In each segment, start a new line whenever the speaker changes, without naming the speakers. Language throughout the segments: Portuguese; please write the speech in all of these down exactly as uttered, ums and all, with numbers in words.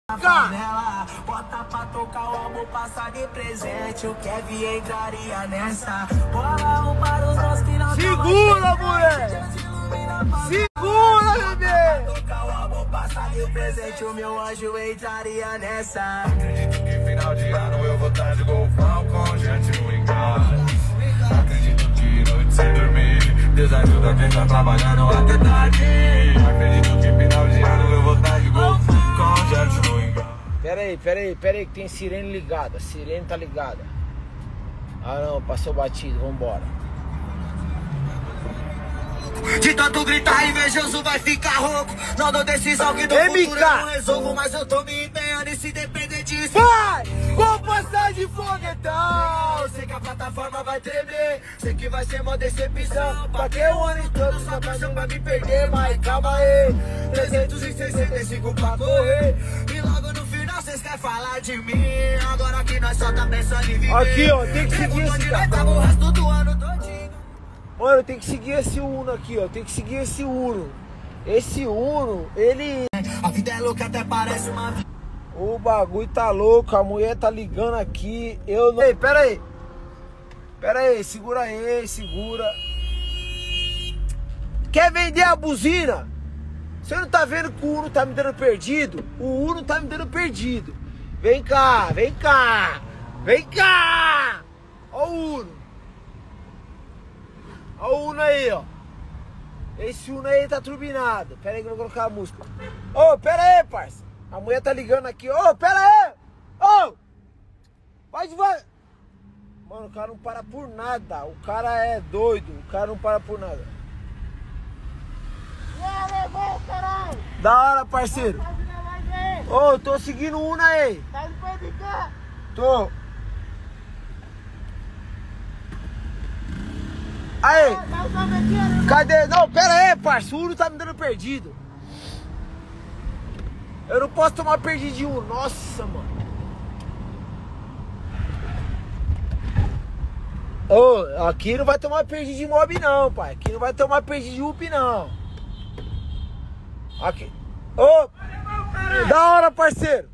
Nela, bota pra tocar o amor, passa de presente. O Kevin entraria nessa. Bola um para os nossos que não.
Segura, mulher! Segura, bebê!
Tocar o amor, passa de presente. O meu anjo entraria nessa.
Acredito que final de ano eu vou estar de golfão com gente no engano. Acredito que noite sem dormir desajuda quem tá trabalhando até tarde. Acredito que final de ano eu vou estar de golfão com gente no engano.
Pera aí, pera aí, pera aí que tem sirene ligada. A sirene tá ligada. Ah não, passou batido, vambora.
De tanto gritar invejoso vai ficar rouco. Não dou decisão que do
M K.
futuro eu não resolvo. Mas eu tô me empenhando e se depender disso
Vai! Vou passar de foguetão!
sei que a plataforma vai tremer. Sei que vai ser uma decepção. Paguei o ano todo só pra não me perder. Mas calma aí, trezentos e sessenta e cinco pra correr. E logo no final vocês querem falar de mim. Agora que nós só tá pensando em viver.
Aqui ó, tem que seguir esse
cara.
cara.
O resto do ano todinho.
Mano, tem que seguir esse Uno aqui, ó. Tem que seguir esse Uno. Esse Uno, ele...
A vida é louca, até parece uma vida.
O bagulho tá louco, a mulher tá ligando aqui. Eu não... Ei, pera aí. Pera aí, segura aí, segura. Quer vender a buzina? Você não tá vendo que o Uno tá me dando perdido? O Uno tá me dando perdido. Vem cá, vem cá. Vem cá. Ó o Uno. Olha o Uno aí, ó. Esse Uno aí tá turbinado. Pera aí que eu vou colocar a música. Ô, oh, pera aí, parça. A mulher tá ligando aqui. Ô, oh, pera aí. Ô. Oh. Vai devagar. Mano, o cara não para por nada. O cara é doido. O cara não para por nada.
É, levou, caralho!
Da hora, parceiro. Ô, oh, tô seguindo o Uno aí.
Tá depois de cá?
Tô. Aí. Cadê? Não, pera aí, parça. O Uno tá me dando perdido. Eu não posso tomar perdido de Uno. Nossa, mano. Ô, oh, aqui não vai tomar perdido de mob não, pai. Aqui não vai tomar perdido de U P não. Aqui. Ô, oh, da hora, parceiro.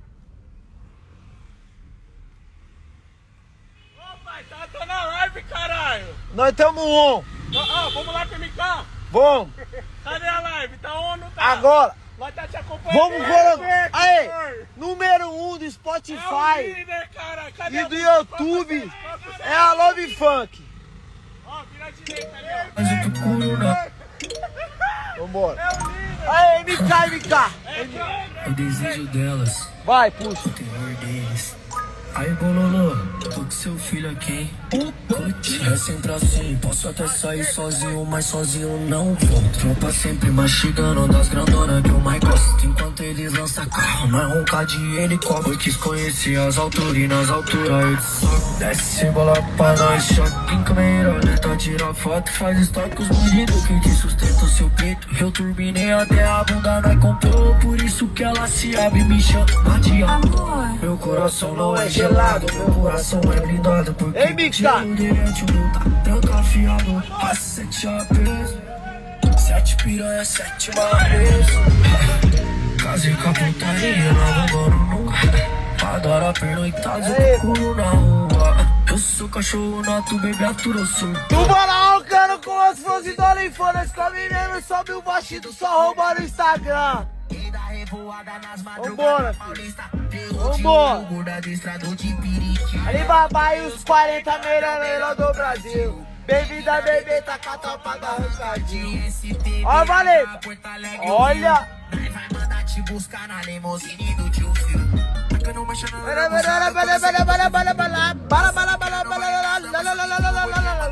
Ô pai, tá, tô na live, caralho.
Nós estamos on.
Ah, vamos lá pro M K?
Vamos.
Cadê a live? Tá on ou não tá?
Agora.
Nós tá te acompanhando.
Vamos colocar. Aí, número um do Spotify.
É o líder, cara. Cadê
E do
a-
YouTube é a Love Funk.
Ó, vira a direita ali, ó.
Vambora.
É o líder.
Aí, M K, M K.
O desejo delas,
Vai, puxa.
o terror deles. Aí, Bololô, tô com seu filho aqui, hein? É sempre assim, posso até sair sozinho, mas sozinho não vou. Tropa sempre mastigando das grandonas que eu mais gosto. Enquanto eles lançam carro, nós ronca de helicóptero. Eu quis conhecer as alturas e nas alturas eu te soco. Desce bola pra nós, choque em câmera lenta. Tira foto, faz estoque os bandidos que te sustentam seu peito. Eu turbinei até a bunda, nós comprou. Por isso que ela se abre e me chama de amor. Meu coração não é gelado, meu coração é blindado. Porque
Ei, M K.
o direito não tá trancafiado. Passa sete apes, sete piranha, sete marés. Casei com a putaria, não abandono nunca. Adoro a pernoitada e culo na rua. Eu sou cachorro nato, baby, atura, eu sou.
Tubarão cano com as flores e dólar em foda. Come mesmo, sobe o baixito, só rouba no Instagram. Vambora, filho. Vambora. Ali babai os quarenta melhores do Brasil. Bem-vinda, bebê, tá com a tropa da arrancadinho. Ó, Valeta. Olha.
Vai mandar te buscar na limusine do tio Fio.
Bala, bala, bala, bala, bala, bala, bala. Bala, bala, bala, bala, la, la, la, la, la, la, la, la, la,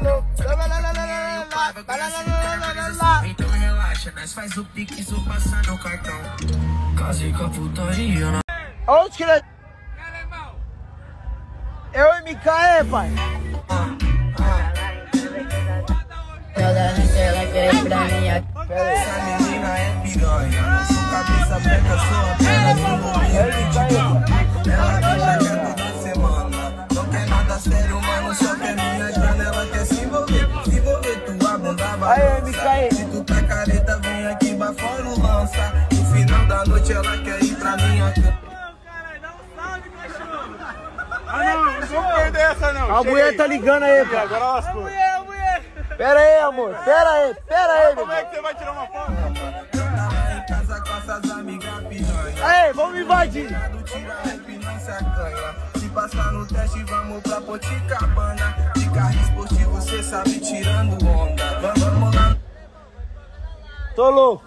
la.
Então relaxa, nós faz o pique, isso passa no cartão. Casei com a putaria na...
Onde que ele é? É o M K, é, pai?
Essa menina é piranha. Sou cabeça preta, sou apenas um momento. Ela deixa quieto da semana. Não quer nada sério, mano, só quer minha grana. Ela quer se envolver, se envolver, tua bunda vai
Aí, M K aí.
Se tu tá careta, vem aqui, vai fora o lança. No final da noite ela quer ir pra minha cama.
essa não.
A
Chega
mulher
aí.
tá ligando aí, pai.
Agora lascou.
A mulher, a mulher. Pera aí, amor. Pera aí, pera aí, meu.
Como é que você vai tirar uma foto?
Em casa com essas amigas piranha.
Aí, vamos invadir.
Tira rap, não se acanha. Se passar no teste, vamos pra Poticabana. De carro esportivo, cê sabe, tirando onda. Vamos lá.
Tô louco.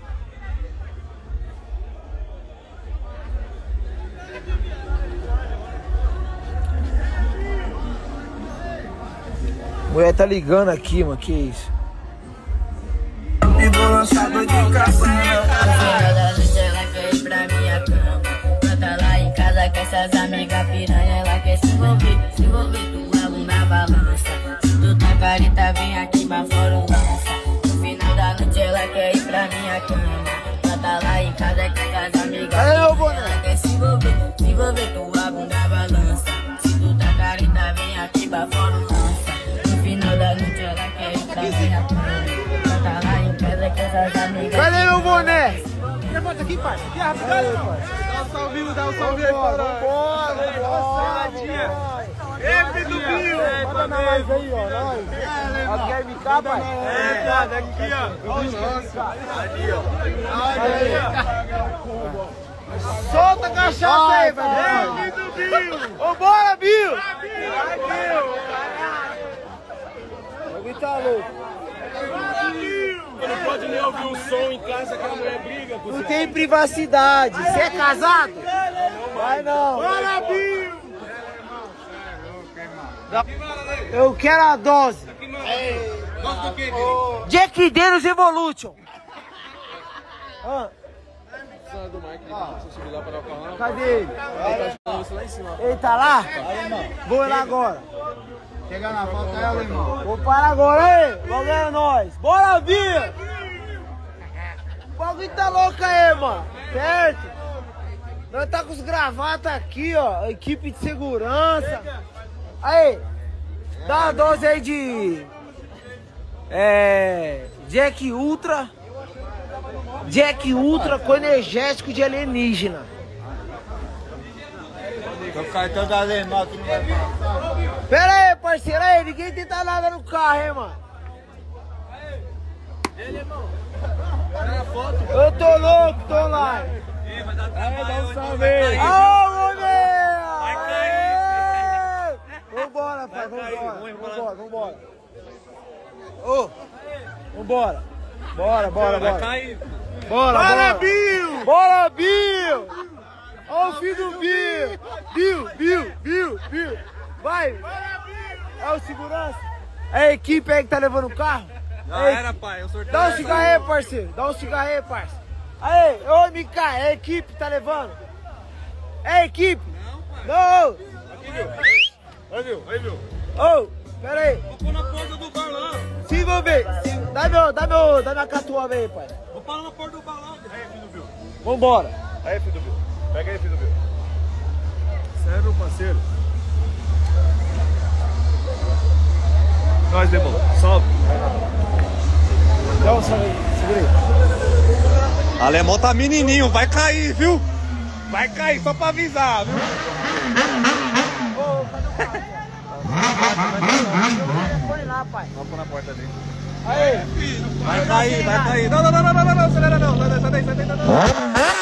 Mulher tá ligando aqui, mano. Que isso?
E vou lançar dor de caçanha.
Ela quer ir pra minha cama. Ela tá lá em casa com essas amigas piranha. Ela quer se envolver, se envolver com a bunda na balança. Se tu tá careta, vem aqui pra fora o lança. No final da noite ela quer ir pra minha cama. Ela tá lá em casa com essas amigas piranha. Ela quer se envolver, se envolver com a bunda na balança. Se tu tá careta, vem aqui pra fora o lança. No final da noite ela quer ir pra minha cama. Ela tá lá em casa com essas amigas.
Cadê meu boné?
Tira foto aqui, pai. Aqui, rapidão. Dá um salvinho, dá um salvinho aí,
Vambora,
para.
vambora, vambora.
Ei, filho do Bio.
Manda na nós aí, ó. Nós. Aqui é M K, pai?
É, cara, aqui, ó. Olha os ali, ó.
Solta a cachaça aí, velho.
Ei, filho do Bio.
Vambora, Bio.
Vai, Bio.
Alguém tá louco.
Você não pode nem ouvir um som em casa que a mulher briga.
Não tem privacidade. Você é casado? Vai não.
Bora, Bio.
Eu quero a dose.
Gosta do quê,
Jack Daniels Evolution. Ah, cadê ele? Ele tá lá? Vou lá agora.
Chega na volta ela, irmão.
Vou parar agora, aí. Vamos ganhar nós. Bora, Bia! O bagulho tá louco aí, mano. Certo? Nós tá com os gravatas aqui, ó. Equipe de segurança. Aí, dá uma dose aí de... É... Jack Ultra. Jack Ultra com energético de alienígena.
O cartão da Alemão que não vai passar.
Pera aí, parceiro. Aí, ninguém tenta nada no carro, hein, mano. Eu tô louco, tô lá.
Dá um salve aí.
Ô, mulher!
Vai cair.
Vambora, pai, vambora. Vambora, vambora. Ô, vambora. Bora, bora,
Vai
bora.
cair.
Bora,
Bora,
bora.
Bio.
Bora, Bill! Ó o filho do Bill! Bill, Bill, Bill, Bill! Vai! É o segurança? É a equipe aí que tá levando o carro?
Já
Ei,
era, pai. Eu sorteio.
dá um cigarro aí, parceiro! Dá um cigarro aí, parceiro! Aí, ô M K, é a equipe que tá levando? É a equipe? Não, pai!
Aqui, viu? Aí, viu? Aí, viu?
Ô! Ô, pera aí!
Vou pôr na porta do bar lá.
Se envolver! Se... Dá, meu, dá, meu, dá minha catuaba aí, pai!
Vou parar na porta do bar lá. Aí, filho do Bio.
Vambora!
Aí, filho do Bio. Pega aí, filho do Bio. Sério, meu parceiro. Nós, Demão. Salve.
Dá um salve aí, segura aí!
Alemão tá menininho, vai cair, viu? Vai cair, só pra avisar, viu?
Ô, cadê o carro? Põe lá, pai!
Vamos pôr na porta ali.
Aí!
Vai cair, vai cair. Não, não, não, não, não, não, não, acelera não. Sai daí, sai daí, sai daí, sai daí.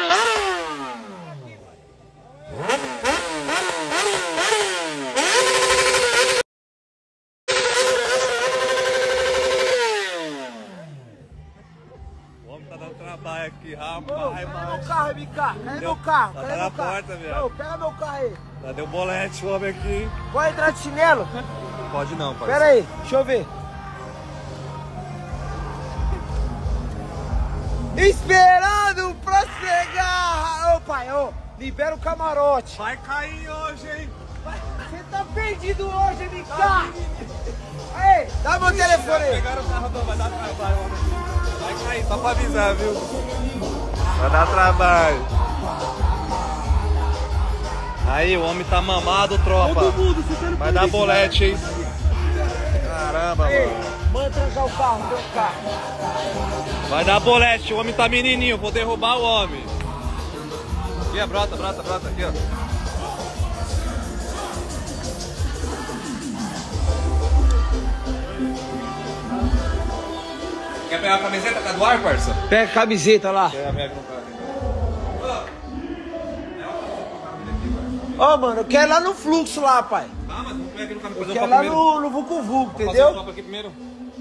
O homem tá dando trabalho aqui, rapaz,
Cadê meu
mano.
carro, M K? Cadê meu carro?
Tá
Cadê
na
meu carro?
porta, viado.
Ô, pega meu carro aí.
Já deu bolete o homem aqui.
Pode entrar de chinelo?
Pode não, pai.
Pera aí, deixa eu ver. Esperando pra chegar! Ô pai, ô, libera o camarote.
Vai cair hoje, hein?
Você tá perdido hoje, M K! Aí, dá meu telefone aí.
Pegaram o carro, não, vai dar trabalho, homem. Vai cair, só pra avisar, viu? Vai dar trabalho. Aí, o homem tá mamado, tropa. Vai dar bolete, hein? Caramba,
Ei,
mano.
manda trancar o carro, meu carro.
Vai dar bolete, o homem tá menininho, vou derrubar o homem. Aqui, ó, brota, brota, brota, aqui, ó. Quer pegar a camiseta com a do ar, parça?
Pega a camiseta lá.
Pega a minha no carro.
Ó, oh, mano, eu quero ir lá no fluxo lá, pai.
Tá, mas vamos pegar aqui no carro.
Eu quero ir lá no, no Vucu Vucu, entendeu?
Fazer o topo aqui primeiro.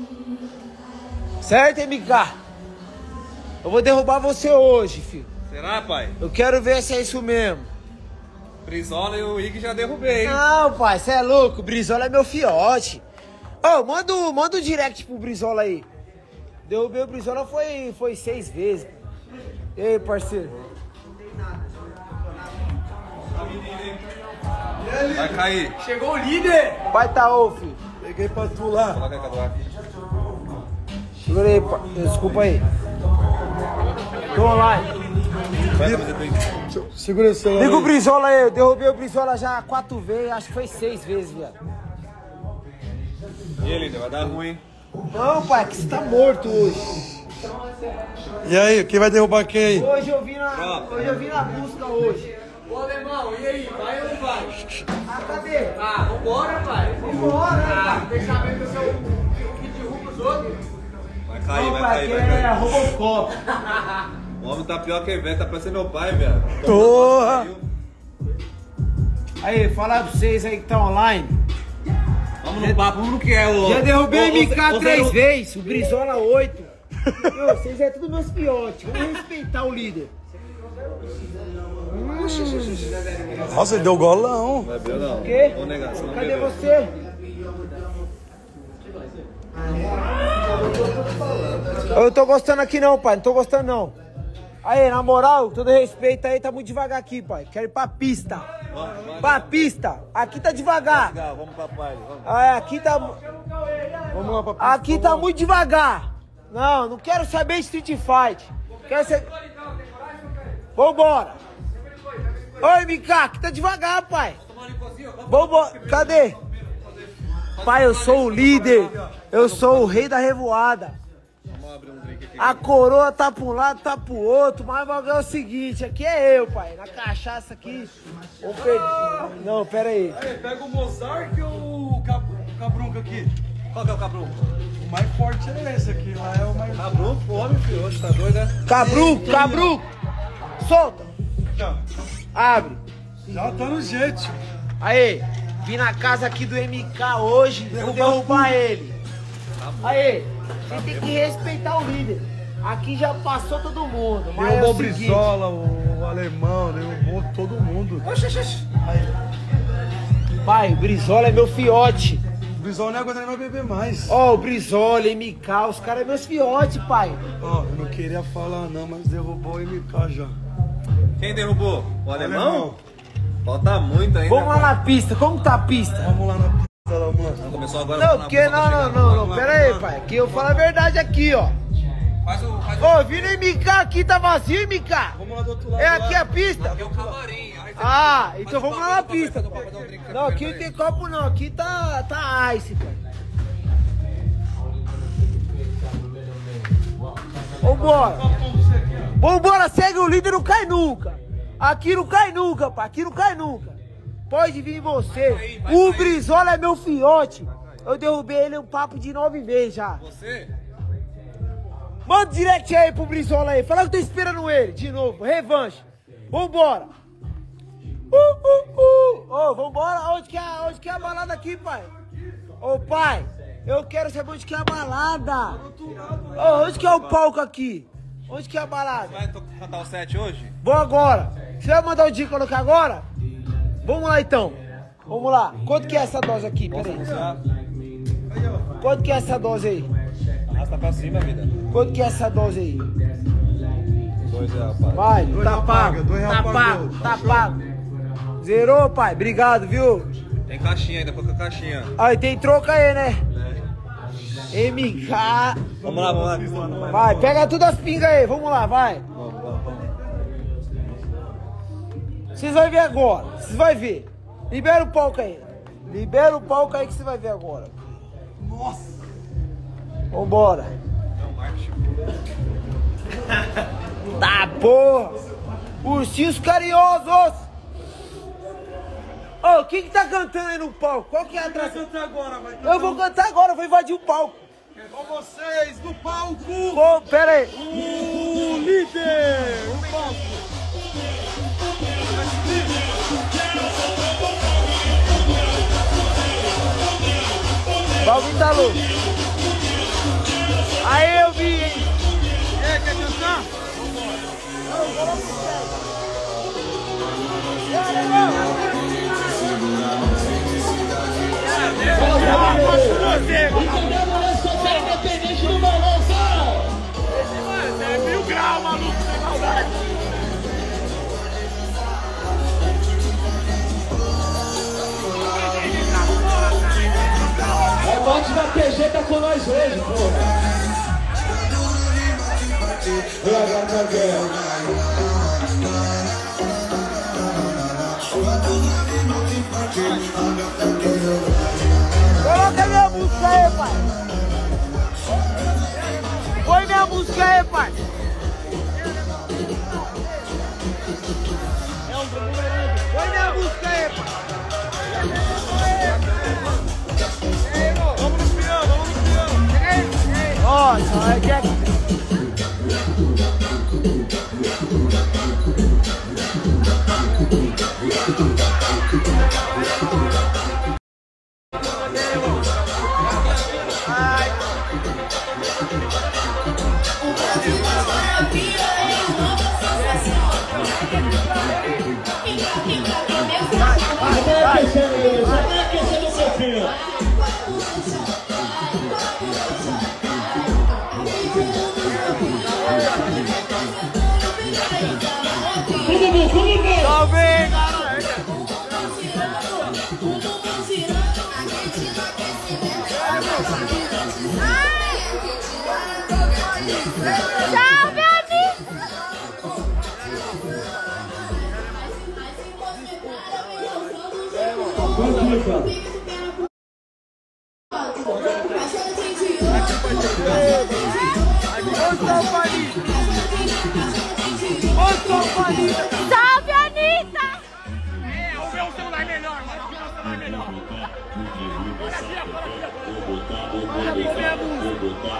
Certo, M K? Eu vou derrubar você hoje, filho.
Será, pai?
Eu quero ver se é isso mesmo.
Brizola e o Ig já derrubei, hein?
Não, pai, você é louco. O Brizola é meu fiote. Ô, oh, manda, manda um direct pro Brizola aí. Derrubei o Brizola foi, foi seis vezes. E aí, parceiro?
Vai cair.
Chegou o líder. Vai tá, ô, filho.
Peguei pra tu lá.
Coloca aí, Cadu, aqui.
Segura aí, pai. Desculpa aí. Tô online.
Vai a camiseta aí.
Segura esse celular.
Liga o
aí.
Brizola aí. Eu derrubei o Brizola já quatro vezes. Acho que foi seis vezes, viado.
E aí, líder, vai dar ruim.
Não, pai, que você tá morto hoje.
E aí, quem vai derrubar quem aí?
Hoje eu vim na, hoje eu vim na busca hoje.
Ô, alemão, e aí, vai ou não vai?
Ah, cadê?
Ah, vambora, pai.
Vambora, né,
Ah,
pai?
deixa eu ver que eu sou o que derruba os outros.
Vai cair,
Não,
vai
pai,
cair,
que
vai
é
cair.
Robocop.
O homem tá pior que velho, tá parecendo meu pai, velho.
Porra!
Aí, falar pra vocês aí que tá online.
Vamos no papo, vamos no que é o...
Já derrubei
o-
o M K
o-
três
o-
vezes, o Brizola oito. Meu, vocês é tudo meus fiotes. Vamos respeitar o líder.
Nossa, ele deu golão.
Vai ver, não.
O quê?
Vou negar, você não
Cadê
bebeu.
você? Eu tô gostando aqui não, pai. Não tô gostando não. Aí, na moral, todo respeito aí, tá muito devagar aqui, pai. Quero ir pra pista. Pra pista. Aqui tá devagar.
Legal, vamos pra pai, vamos.
Ah, aqui tá...
Vamos lá pra pista.
Aqui tá muito devagar. Não, não quero saber de Street Fight. Quero ser... Vambora. Oi, M K, aqui tá devagar, pai. Vambora. Cadê? Pai, eu sou o líder. Eu sou o rei da revoada.
Vamos abrir um drink aqui.
A coroa tá pra um lado, tá pro outro. Mas o bagulho é o seguinte, aqui é eu, pai. Na cachaça aqui. Vou perder. Não, pera aí.
Aí, pega o Mozart e o Cab- Cabrunca aqui.
Qual que é o cabrão?
O mais forte é esse aqui, lá é o mais...
Cabrão, pô, homem, filho. Hoje tá doido, né?
Cabruco, cabruco. Solta. Abre.
Já tá no jeito.
Aí, vim na casa aqui do M K hoje, vou derrubar ele. Aí, você tem que respeitar o líder. Aqui já passou todo mundo, mas é
Derrubou
o
o
seguinte.
Brizola, o alemão, derrubou todo mundo.
Pai, o Brizola é meu fiote.
O Brizola não aguenta nem mais beber mais.
Ó, o Brizola, M K, os caras é meus fiotes, pai.
Ó, eu não queria falar não, mas derrubou o M K já.
Quem derrubou? O alemão? Falta muito ainda.
Vamos lá na pista, como tá a pista?
Vamos lá na pista lá, mano.
Começou agora.
Não,
na
porque
boca,
não,
tá
não,
chegando.
não, não, pera aí, pai. Aqui eu falo a verdade aqui, ó.
Faz o... Faz o...
Ô, vindo M K aqui, tá vazio, M K?
Vamos lá do outro lado.
É aqui
lá.
a pista?
Aqui é o camarim. Aí você-
Ah, então
Faz o
vamos
papo,
lá na
faz o
pista.
papo, faz o papo, faz um drink,
Não, aqui não tem copo não, aqui tá, tá ice, pai. Vambora. Vambora, segue o líder, não cai nunca. Aqui não cai nunca, pai, aqui não cai nunca. Pode vir você. O Brizola é meu fiote. Eu derrubei ele um papo de nove vezes já.
Você?
Manda direct aí pro Brizola aí. Fala que eu tô esperando ele. De novo. Revanche. Vambora. Uh, uh, uh. Ô, vambora. Onde que, é, onde que é a balada aqui, pai? Ô, pai. Eu quero saber onde que é a balada. Ô, onde que é o palco aqui? Onde que é a balada?
Vai to- cantar o set hoje?
Vou agora. Você vai mandar o dia colocar agora? Vamos lá, então. Vamos lá. Quanto que é essa dose aqui? Pera aí. Quanto que é essa dose aí?
Arrasta pra cima, vida.
Quanto que é essa dose aí?
Dois reais, pai.
Vai,
Dois
tá
real
pago,
paga, dois real
tá
pagou.
pago, tá pago. Zerou, pai, obrigado, viu?
Tem caixinha ainda, pouca caixinha.
Aí, tem troca aí, né? M K.
Vamos lá, vamos lá.
Vai, pega todas as pingas aí, vamos lá, vai. Vocês vão ver agora, vocês vão ver. Libera o palco aí. Libera o palco aí que você vai ver agora.
Nossa.
Vambora.
Não, marketing.
Tá, porra. Ursinhos carinhosos. Ô, quem que tá cantando aí no palco? Qual que é a atração?
Canta agora, vai.
Eu vou cantar agora, eu vou invadir o palco.
Com vocês, no palco!
Pô, pera aí!
O líder! O palco!
Balvin tá louco! Aí eu vi, hein?
E aí, quer cantar?
Independente do balanço!
É mil graus, maluco, sem maldade!
É bote da P G tá com nós hoje, porra!
Coloca minha música aí, pai! Põe minha música aí, pai! Põe minha música aí, pai!
Vamos no piano, vamos no piano!
Ó, só é Jack!
Vai aquecendo, beleza? Vai aquecendo um pouquinho. Tudo bom, tudo bom?
Salve!
Salve, Ani! Salve, Anitta!
É, o meu celular melhor, mano. O meu celular melhor. Olha aqui, olha aqui. Olha aqui, minha música.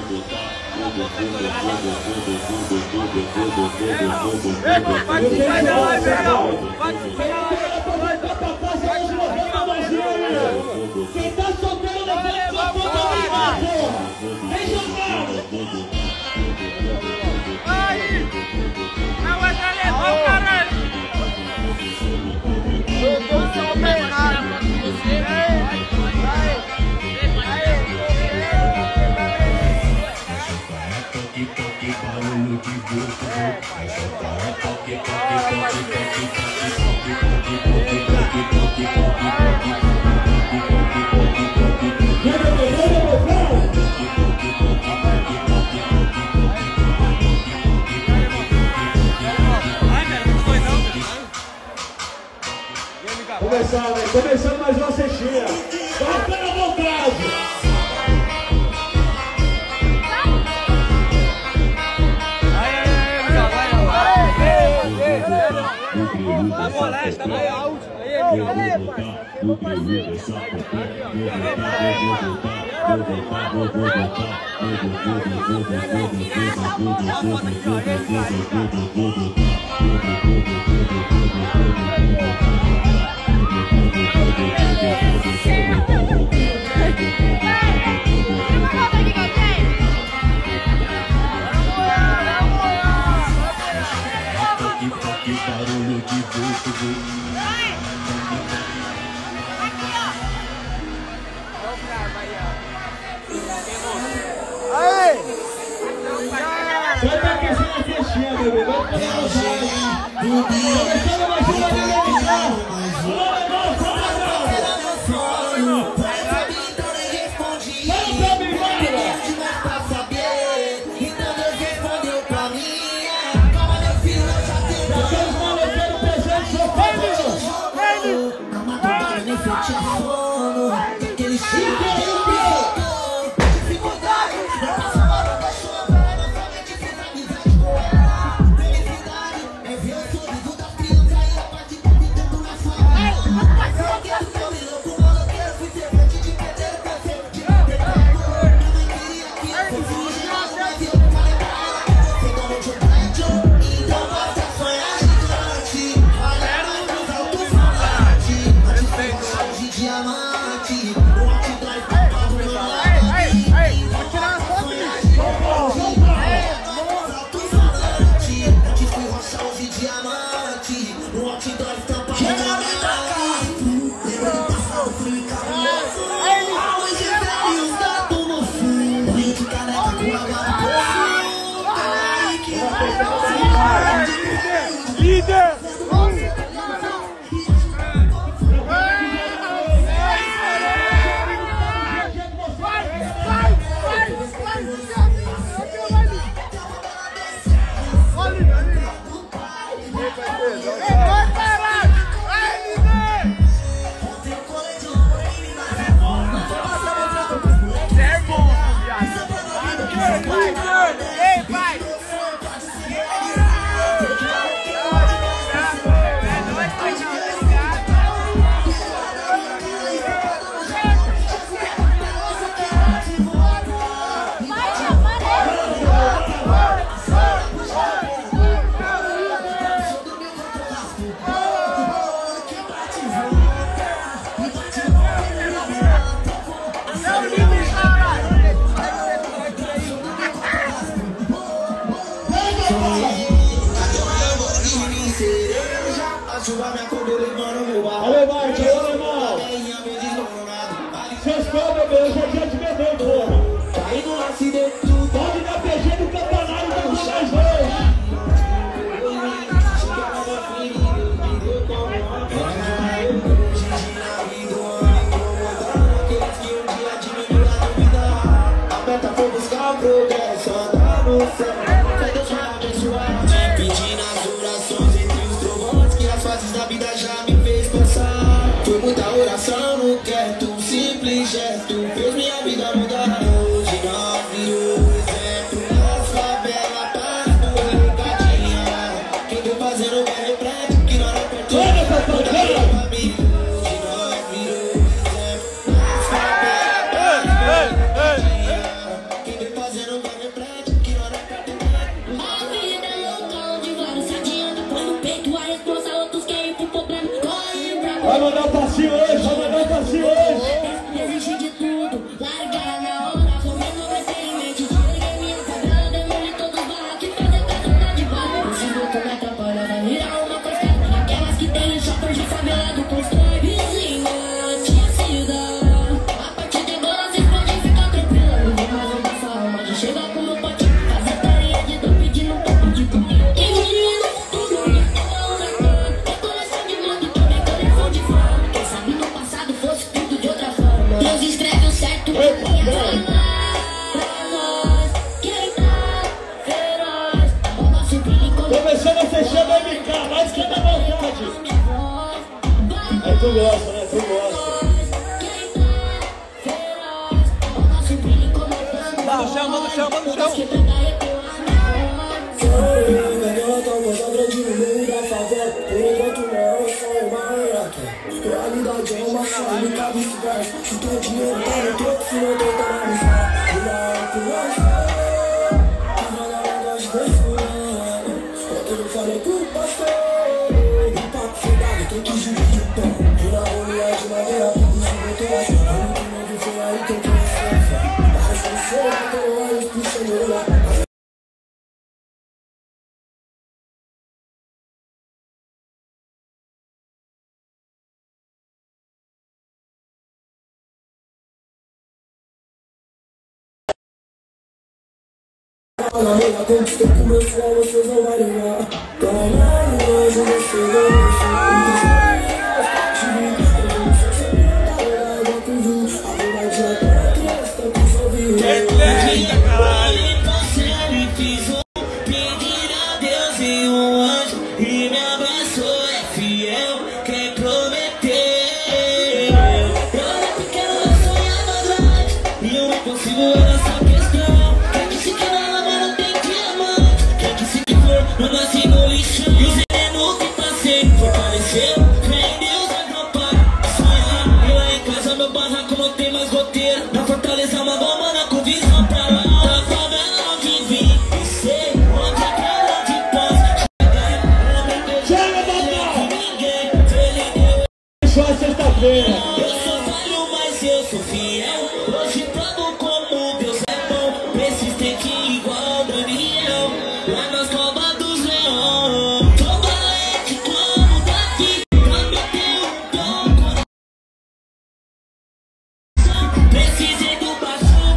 Ei, participa da live aí, ó! Participa da live!
Quem tá solteiro levanta a mão pra Vem jogando!
Aí! Aguenta, levou, caralho!
Eu tô sem operado!
Começando, começando mais uma cestinha. Vai pela vontade.
Tá moleste, tá meio alto. Aí, parça. Eu vou fazer. Aí!
Vai estar aquecendo a festinha, bebê. Vai ficar na vontade. Começando mais uma dinâmica. Bora, bora, bora! Alô, Marte, alô, alemão. Seus pés, bebê, eu já tinha te beber, porra. Pode dar P G no campanário da mais dois.
Foi buscar o progresso, andar no céu. Vai Deus me abençoar. Pedindo as orações entre os trovões que as fases da vida já me fez passar. Foi muita oração no quieto, um simples gesto fez minha vida mudar. Hoje nós virou exemplo na favela, paz do recadinha. Quem vem fazendo bem reflete que nós não perdoamos. Muda minha família. Hoje nós virou exemplo na favela, paz do recadinha.
Vai mandar um passinho hoje, vai mandar um passinho hoje.
Desiste de tudo, largar na hora, comendo mais experimente. Desliguei minha favela, demoli todos os barracos que fazem casa de barra. O esgoto me atrapalha, vai virar uma coisa. Aquelas que tem shoppers de favela do constrói. Vizinha, tinha sido. A partir de agora vocês podem ficar tranquilos. Não vou mais andar sua alma de chegar com meu potinho. Fazer tarefa de dor pedindo um pouco de pão. Quem diria no futuro, é uma huracão. É coleção de moto, também coleção de fama. Quem sabe no passado fosse tudo de outra forma. Deus escreve o certo pra minha alma. Pra nós, quem tá feroz. O nosso brinco.
Começando a fechar o M K, mais que na vontade. Aí tu gosta, né? Tu gosta.
Tá no chão, manda no chão, manda no chão.
Realidade é uma chave, nunca vice-versa. Chutou dinheiro, tá no troco, se não tenta na missão. Vira por nós, viva na negócio desse fulano. Ontem eu falei com o pastor, o papo fedado, tem que dividir o pão. Vira a unidade, madeira, tudo se botou. O único novo foi aí que eu conheci a fé. Mas você, eu tô lá, eu puxei meu olhar. Na meia conquistei com meu suor, vocês não vão ligar. Tomando hoje, você não deixa. Muitas famílias, tive que escrever no seu segredo. A água com vinho, a verdade é pra criança, tantos ouvidos. Fiz um pedir a Deus e um anjo, e me abraçou, é fiel, quem prometeu. Eu era pequeno, eu sonhava grande, e eu não consigo ver essa questão. Quem disse que não não nasci no lixo, e o veneno que passei fortaleceu. Fé em Deus acampar, sonhar. E lá em casa meu barraco não tem mais goteira. Na fortaleza uma gomana com visão pra lá. Da favela onde vim e sei onde é que era de paz.
Chega, papai! Deixa a sexta-feira.
Eu sou falho, mas eu sou fiel. Hoje prado como Deus é bom. Persistente igual Daniel. Lá nas covas precisei do baixo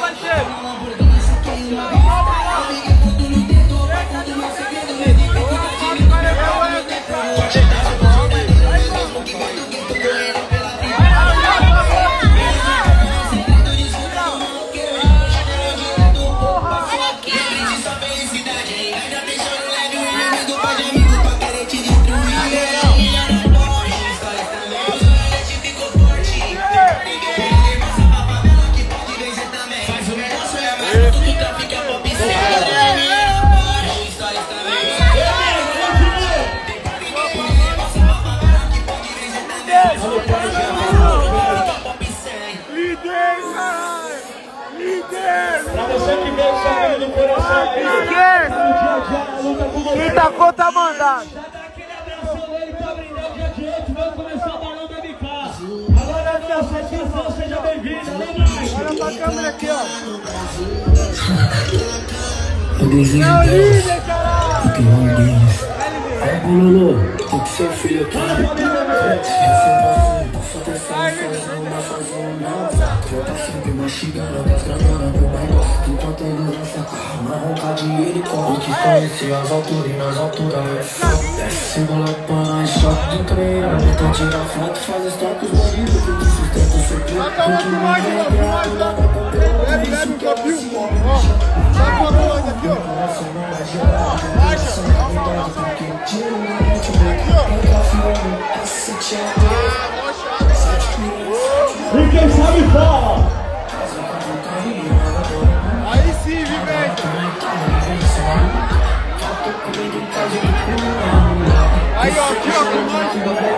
Quem tacou tá mandado.
Já dá aquele abração dele pra brindar o dia de hoje. Vamos começar o balão da M K. Agora aqui, ó, satisfação, seja bem-vindo.
Olha pra câmera aqui, ó.
Eu desejo
Não,
Deus,
líder, caralho.
o pior deles. Aí, Bololô, tô com seu filho aqui. É sempre assim, posso até sair sozinho, mas sozinho não. Eu tá sempre mastigando, desgramando meu bairro. Enquanto ele dança, na vontade ele corre. Eu quis conhecer as alturas e nas alturas eu sou. Desce bola pra choque de treino. Tenta tirar foto, faz os toques bandidos. Que te sustenta o seu clipe. Que te me regrado lá na campeão.
Leve, leve que eu vi, ó. Sai com a bola aqui, ó. Baixa.
E quem sabe fala.
Aí sim, vivente. Aí, ó, aqui, ó, com nós.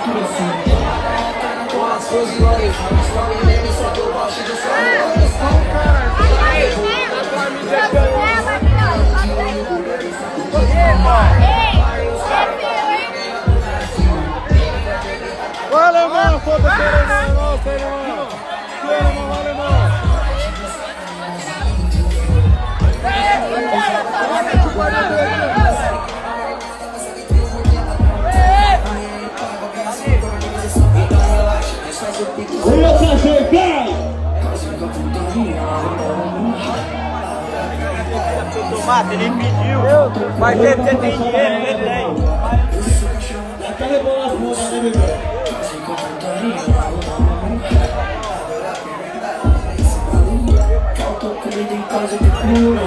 Com as suas glórias, só me lembro, só que eu gosto de só. Ô, alemão, foda-se, alemão, nossa, alemão. Que alemão, alemão.
Vamos fazer, vai!
Tomate, ele pediu, mas ele tem dinheiro, ele tem.
Até levou a fuga, né, bebê?
Falta comida em casa de cura.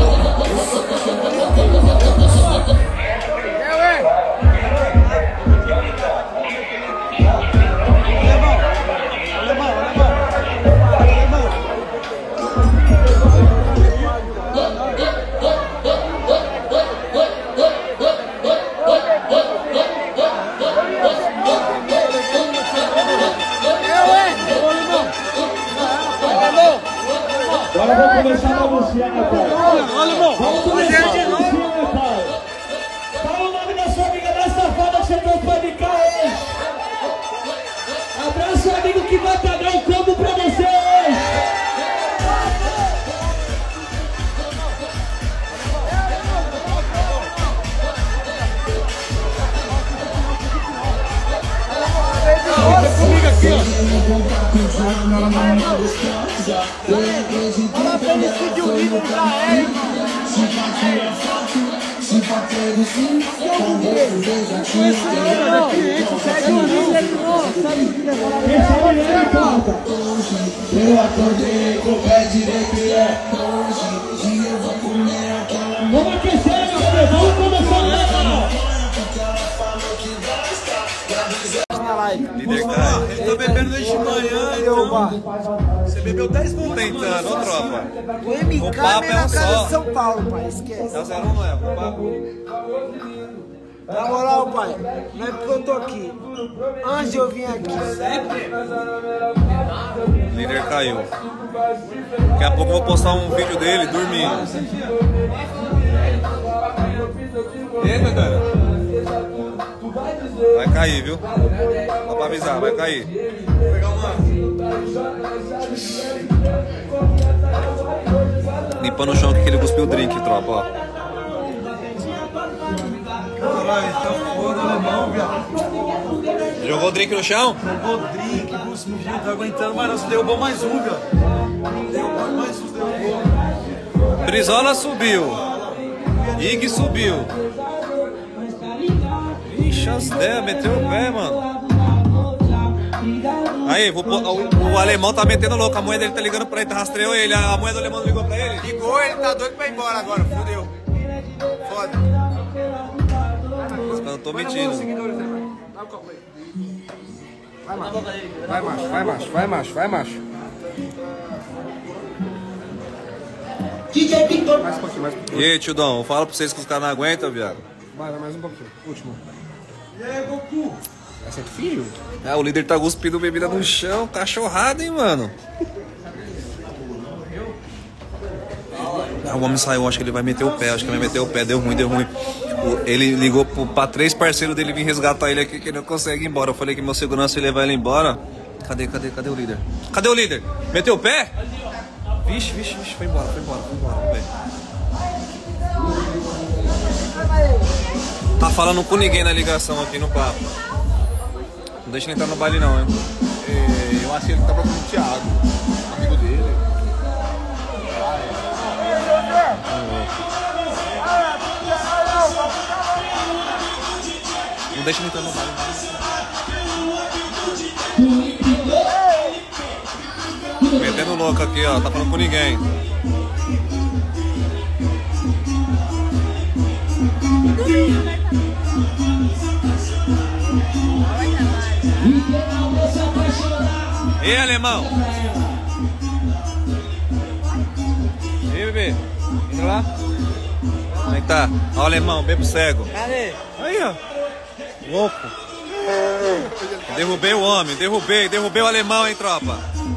Agora vamos começar a anunciar, cara. Vamos começar a anunciar, cara. Fala o nome da sua amiga mais safada que você trocou de cá hoje. Abraça o amigo que vai pagar um combo pra você hoje.
Comigo aqui, ó. Olha pra ele seguir o líder da Érica.
Eu acordei com o pé direito e é longe. Eu vou comer aquela. Vamos aquecer, meu bebê. Vamos começar lá.
Líder Caio. Ele tá bebendo desde manhã. Você bebeu dez pontos. Tentando, ô tropa.
O M K é na casa de São Paulo, pai. Esquece.
É o zero um, não é? O papo.
Na moral, pai, não é porque eu tô aqui. Antes de eu vir aqui.
Líder caiu. Daqui a pouco eu vou postar um vídeo dele dormindo. Eita, cara. Vai cair, viu? Só pra avisar, vai cair. Vou pegar uma. Limpando o chão que ele cuspiu o drink, tropa, ó.
Caralho, tá foda, alemão, viado.
Jogou o drink no chão?
Jogou drink, cuspiu, tá aguentando, mas não, derrubou mais um, viado. Derrubou mais um, derrubou.
Brizola subiu. Ig subiu. Ixi, as ideias, meteu o pé, mano. Aí, vou, o, o alemão tá metendo louco. A mulher dele tá ligando pra ele, rastreou ele. A mulher do alemão ligou pra ele.
Ligou, ele tá doido pra ir embora agora, fudeu. Foda.
Eu não tô mentindo.
Vai, macho. Vai, macho, vai, macho, vai, macho, vai, macho. Mais um pouquinho, mais um pouquinho.
E aí, tio Dom, fala pra vocês que os caras não aguentam, viado.
Vai, vai mais um pouquinho. Último. E aí, Goku? Vai ser filho?
Ah, o líder tá cuspindo bebida no chão, cachorrada, hein, mano. Ah, o homem saiu, acho que ele vai meter o pé, acho que ele vai meter o pé, deu ruim, deu ruim. Ele ligou pra três parceiros dele vir resgatar ele aqui, que ele não consegue ir embora. Eu falei que meu segurança ia levar ele embora. Cadê, cadê, cadê o líder? Cadê o líder? Meteu o pé? Vixe, vixe, vixe, foi embora, foi embora, foi embora, vamos ver. Tá falando com ninguém na ligação aqui no papo. Não deixa ele entrar no baile não, hein?
É, eu acho que ele tá procurando o Thiago, amigo dele.
Não deixa ele entrar no baile não. Metendo louco aqui, ó, tá falando com ninguém. E aí, alemão? E aí, bebê? Entra lá? Como é que tá? Ó, o alemão, bebo cego.
Cadê?
Aí, ó. Louco. Derrubei o homem, derrubei, derrubei o alemão, hein, tropa?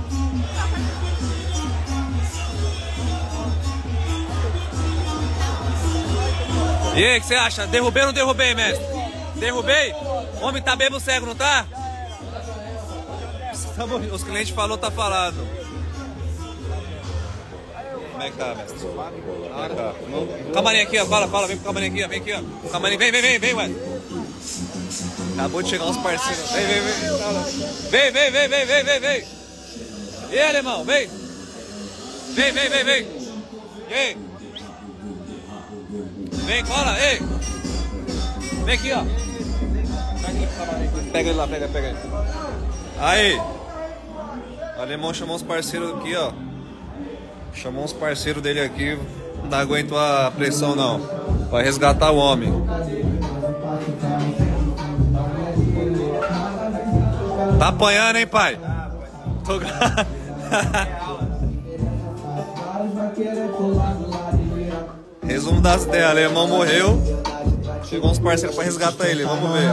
E aí, o que você acha? Derrubei ou não derrubei, mestre? Derrubei? O homem tá bebo cego, não tá? Os clientes falaram, tá falado. Como é que tá, mestre? Ah, tá. Camarim aqui, ó. Fala, fala. Vem pro camarim aqui, ó. Vem aqui, ó. Camarim, vem, vem, vem, vem, ué. Acabou de chegar uns parceiros. Vem, vem, vem. Vem, vem, vem, vem, vem, vem, vem. E aí, alemão, vem. Vem, vem, vem, vem. E aí? Vem, cola, ei. Vem aqui, ó. Pega ele lá, pega, pega ele. Aí. O alemão chamou uns parceiros aqui, ó. Chamou uns parceiros dele aqui. Não aguento a pressão, não. Vai resgatar o homem. Tá apanhando, hein, pai? Tô... Resumo das ideias. O alemão morreu. Chegou uns parceiros pra resgatar ele. Vamos ver.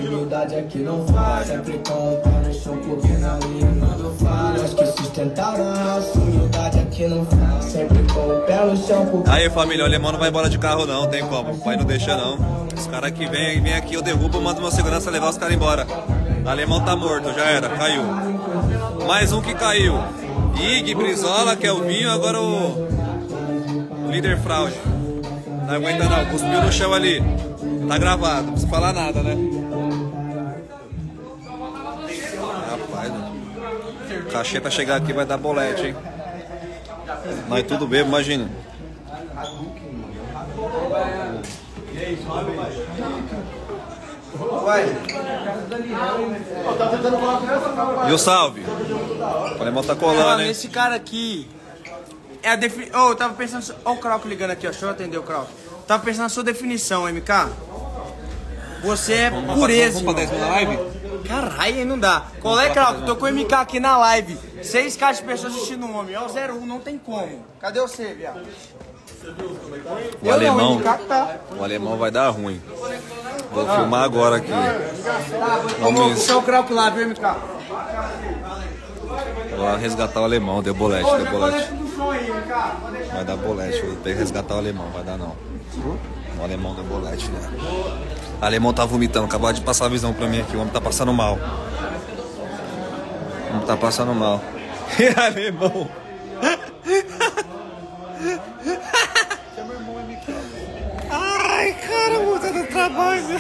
Aí, família, o alemão não vai embora de carro não, tem como, o pai não deixa não. Os caras que vêm vem aqui, eu derrubo, mando meu segurança levar os caras embora. O alemão tá morto, já era, caiu. Mais um que caiu. Ig, Brizola, que é o Vinho, agora o, o líder fraude. Não aguenta não, cuspiu no chão ali. Tá gravado, não precisa falar nada, né? Rapaz, o cacheta chegar aqui vai dar bolete, hein? Nós tudo bebo, imagina. E o salve? O alemão tá colando, hein?
Esse cara aqui é a definição. Oh, eu tava pensando. Ó, o Krauco ligando aqui, ó. Deixa eu atender o Krauco. Tava pensando na sua definição, M K. Você é pureza.
Vamos pra dez na live?
Caralho, aí não dá. Qual é, Krauco? Tô com o M K aqui na live. seis K de pessoas assistindo o homem. É o zero um, não tem como. Cadê você, viado?
O alemão, o alemão vai dar ruim. Vou ah. filmar agora aqui.
Vamos puxar o Krauco lá, viu, M K?
Vou lá resgatar o alemão, deu bolete, deu bolete. Vai dar bolete, vou ter que resgatar o alemão, vai dar não. O alemão deu bolete, né? O alemão tá vomitando, acabou de passar a visão pra mim aqui, o homem tá passando mal. O homem tá passando mal. E alemão? Ai, cara, muda do trabalho.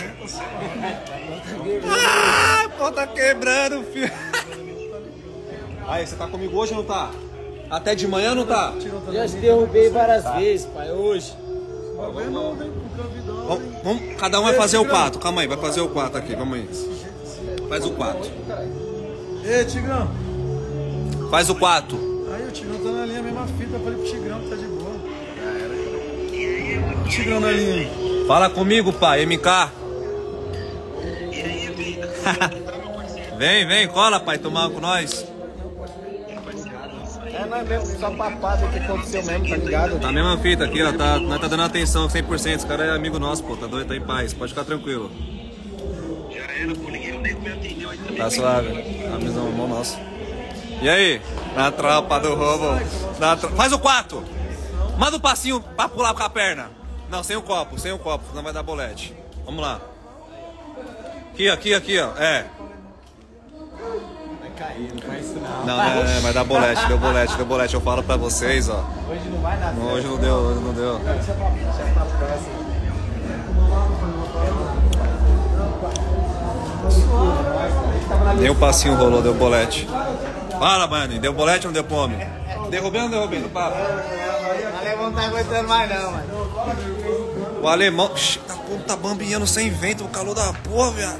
Ai, pô, tá quebrando, filho. Aí, você tá comigo hoje ou não tá? Até de manhã não tá?
Já te derrubei várias vezes, pai, hoje.
Vamos, vamos, cada um vai fazer o quatro. Calma aí, vai fazer o quatro aqui, vamos aí. Faz o quatro.
Ei, Tigrão.
Faz o quatro.
Aí o Tigrão tá na linha, mesma fita. Eu falei pro Tigrão que tá de boa. O Tigrão na linha aí.
Fala comigo, pai, M K. Vem, vem, cola, pai, tomar com nós.
É, nós mesmo, só papado o que aconteceu mesmo, tá ligado?
Tá a mesma fita aqui, ó, tá, nós tá dando atenção cem por cento, esse cara é amigo nosso, pô, tá doido, tá em paz, pode ficar tranquilo.
Já era, pô, ninguém nem me atendeu aí também.
Tá suave, a missão mão nossa. E aí? Na tropa do roubo. Na tro... Faz o quatro. Manda um passinho pra pular com a perna. Não, sem o copo, sem o copo, senão vai dar bolete. Vamos lá. Aqui, aqui, aqui, ó, é.
Cair, não faz isso não.
Não, é, é, vai dar bolete, deu bolete, deu bolete. Eu falo pra vocês, ó.
Hoje não vai dar certo.
Hoje não deu, hoje não deu.
Deixa pra, deixa pra próxima.
Nem um passinho rolou, deu bolete. Fala, mano, deu bolete ou não deu pome? Derrubei ou não derrubei no papo?
O alemão não tá aguentando mais não, mano.
O alemão... Tá, pô, tá bambiando sem vento, o calor da porra, viado.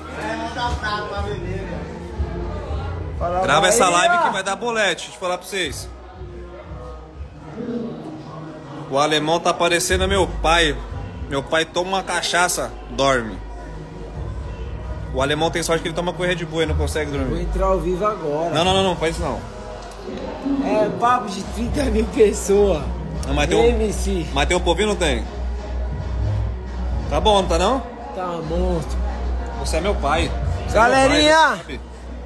Grava essa live que vai dar bolete, deixa eu falar pra vocês. O alemão tá parecendo meu pai. Meu pai toma uma cachaça, dorme. O alemão tem sorte que ele toma com Red Bull e não consegue dormir.
Vou entrar ao vivo agora.
Não, não, não, não, faz isso não.
É papo de trinta mil pessoas.
Não, mas, tem um, mas tem um povinho, não tem? Tá bom, não tá não?
Tá monstro.
Você é meu pai. Você
Galerinha!
É,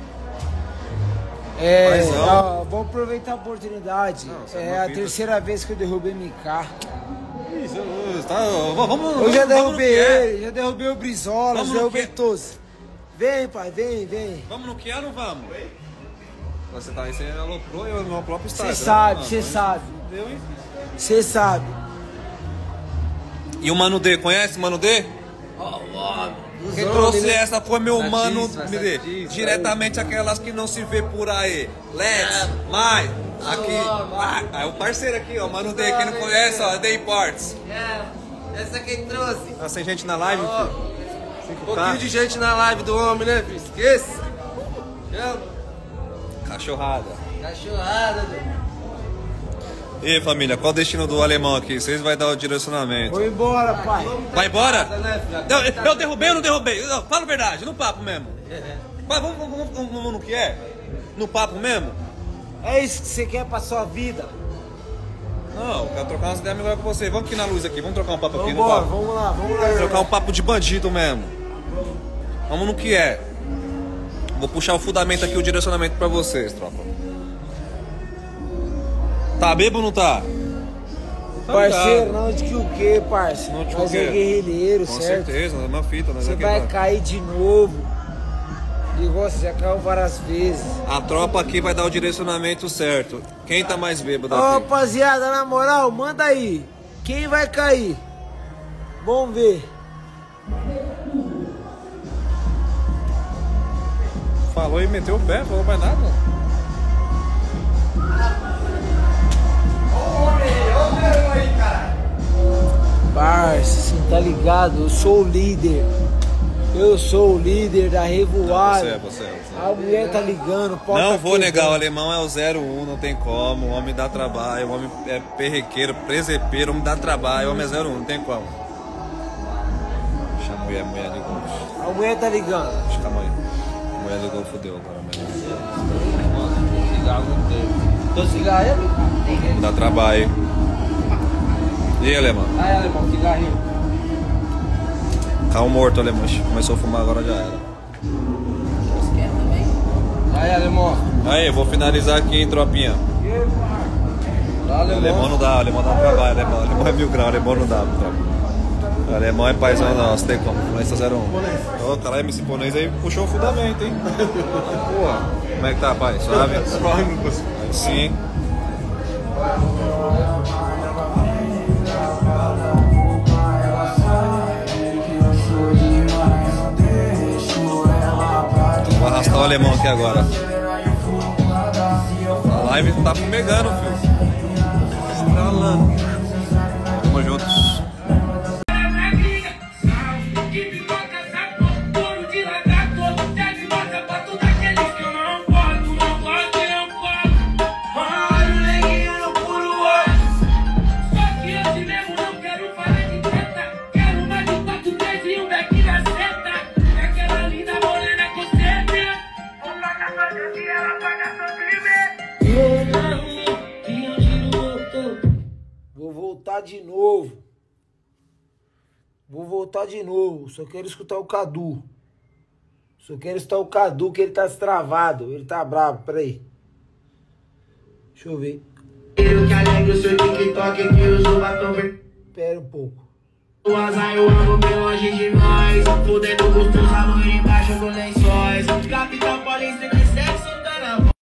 é ó, vamos aproveitar a oportunidade. Não, é a
fita.
terceira vez que eu derrubei M K.
Isso, tá, vamos,
eu já
vamos,
derrubei
vamos
ele, já derrubei o Brizola, já derrubei todos. Vem, pai, vem, vem.
Vamos no que é ou não vamos? Você tá aí, você aloprou eu no próprio estádio.
Você sabe, você sabe. Você sabe.
E o Mano D, conhece o Mano D?
Oh,
Quem trouxe né? essa foi meu essa Mano D. Diretamente aquelas que não se vê por aí. Let's, mais, aqui. Ah, é o parceiro aqui, ó, Mano D. Quem não conhece, ó, Day Parts.
É, essa quem trouxe.
Nossa, tem gente na live,
oh.
filho.
Um pouquinho de gente na live do homem, né, filho? Esqueça.
Cachorrada.
Cachorrada, meu.
E aí, família, qual o destino do alemão aqui? Vocês vão dar o direcionamento.
Vou embora, pai.
Vai embora? Não, eu derrubei ou não derrubei? Não, fala a verdade, no papo mesmo. Mas vamos, vamos, vamos, vamos no que é? No papo mesmo?
É isso que você quer pra sua vida?
Não, eu quero trocar umas ideias melhores com você. Vamos aqui na luz aqui, vamos trocar um papo
vamos
aqui
embora,
no papo.
Vamos lá, vamos lá.
Trocar um papo de bandido mesmo. Vamos no que é. Vou puxar o fundamento aqui, o direcionamento pra vocês, tropa. Tá bebo ou não tá?
Tá parceiro, ligado. Não de que o que, parceiro?
Não de
nós
o quê?
É guerrilheiro,
com
certo?
Com certeza, é uma fita.
Você
aqui,
vai
mano.
cair de novo. Igual você já caiu várias vezes.
A tropa aqui vai dar o direcionamento certo. Quem tá mais bêbado aqui?
Ô, rapaziada, na moral, manda aí. Quem vai cair? Vamos ver.
Falou e meteu o pé, falou mais nada.
Parça, você tá ligado? Eu sou o líder. Eu sou o líder da revoada.
Não, você, você, você.
A mulher tá ligando.
Não vou negar, o alemão é o zero um, não tem como. O homem dá trabalho, o homem é perrequeiro, presepeiro, o homem dá trabalho, o homem é zero um, não tem como. Deixa a mulher, a mulher ligou.
A mulher tá ligando.
Deixa a mulher. A mulher ligou, fodeu agora.
Cigarro não tem. Tô cigarro aí, amigo?
Dá trabalho. E aí, alemão?
Aí, alemão, cigarrinho.
Carro morto, alemão. Começou a fumar, agora já era.
Aí, alemão.
Aí, eu vou finalizar aqui, hein, tropinha.
Alemão.
Alemão não dá, alemão dá trabalho, alemão. Alemão é mil graus, alemão não dá, tropa. Alemão é paizão nosso, tem como. Fluência zero um. Ô, caralho, esse japonês aí puxou o fundamento, hein? Porra. Como é que tá, pai? Suave? Suave. Sim. Vou arrastar o alemão aqui agora. A live tá fumegando, filho. rolando. Tamo juntos.
Vou voltar de novo. Vou voltar de novo. Só quero escutar o Cadu. Só quero escutar o Cadu, que ele tá destravado. Ele tá bravo, peraí. Deixa eu ver.
Eu que alegre o seu TikTok que uso batom verde.
Pera um pouco.
O azar eu amo bem longe de nós. Fudendo gostoso, a luz embaixo dos lençóis. Capitão Paulista que sexo tá na voz.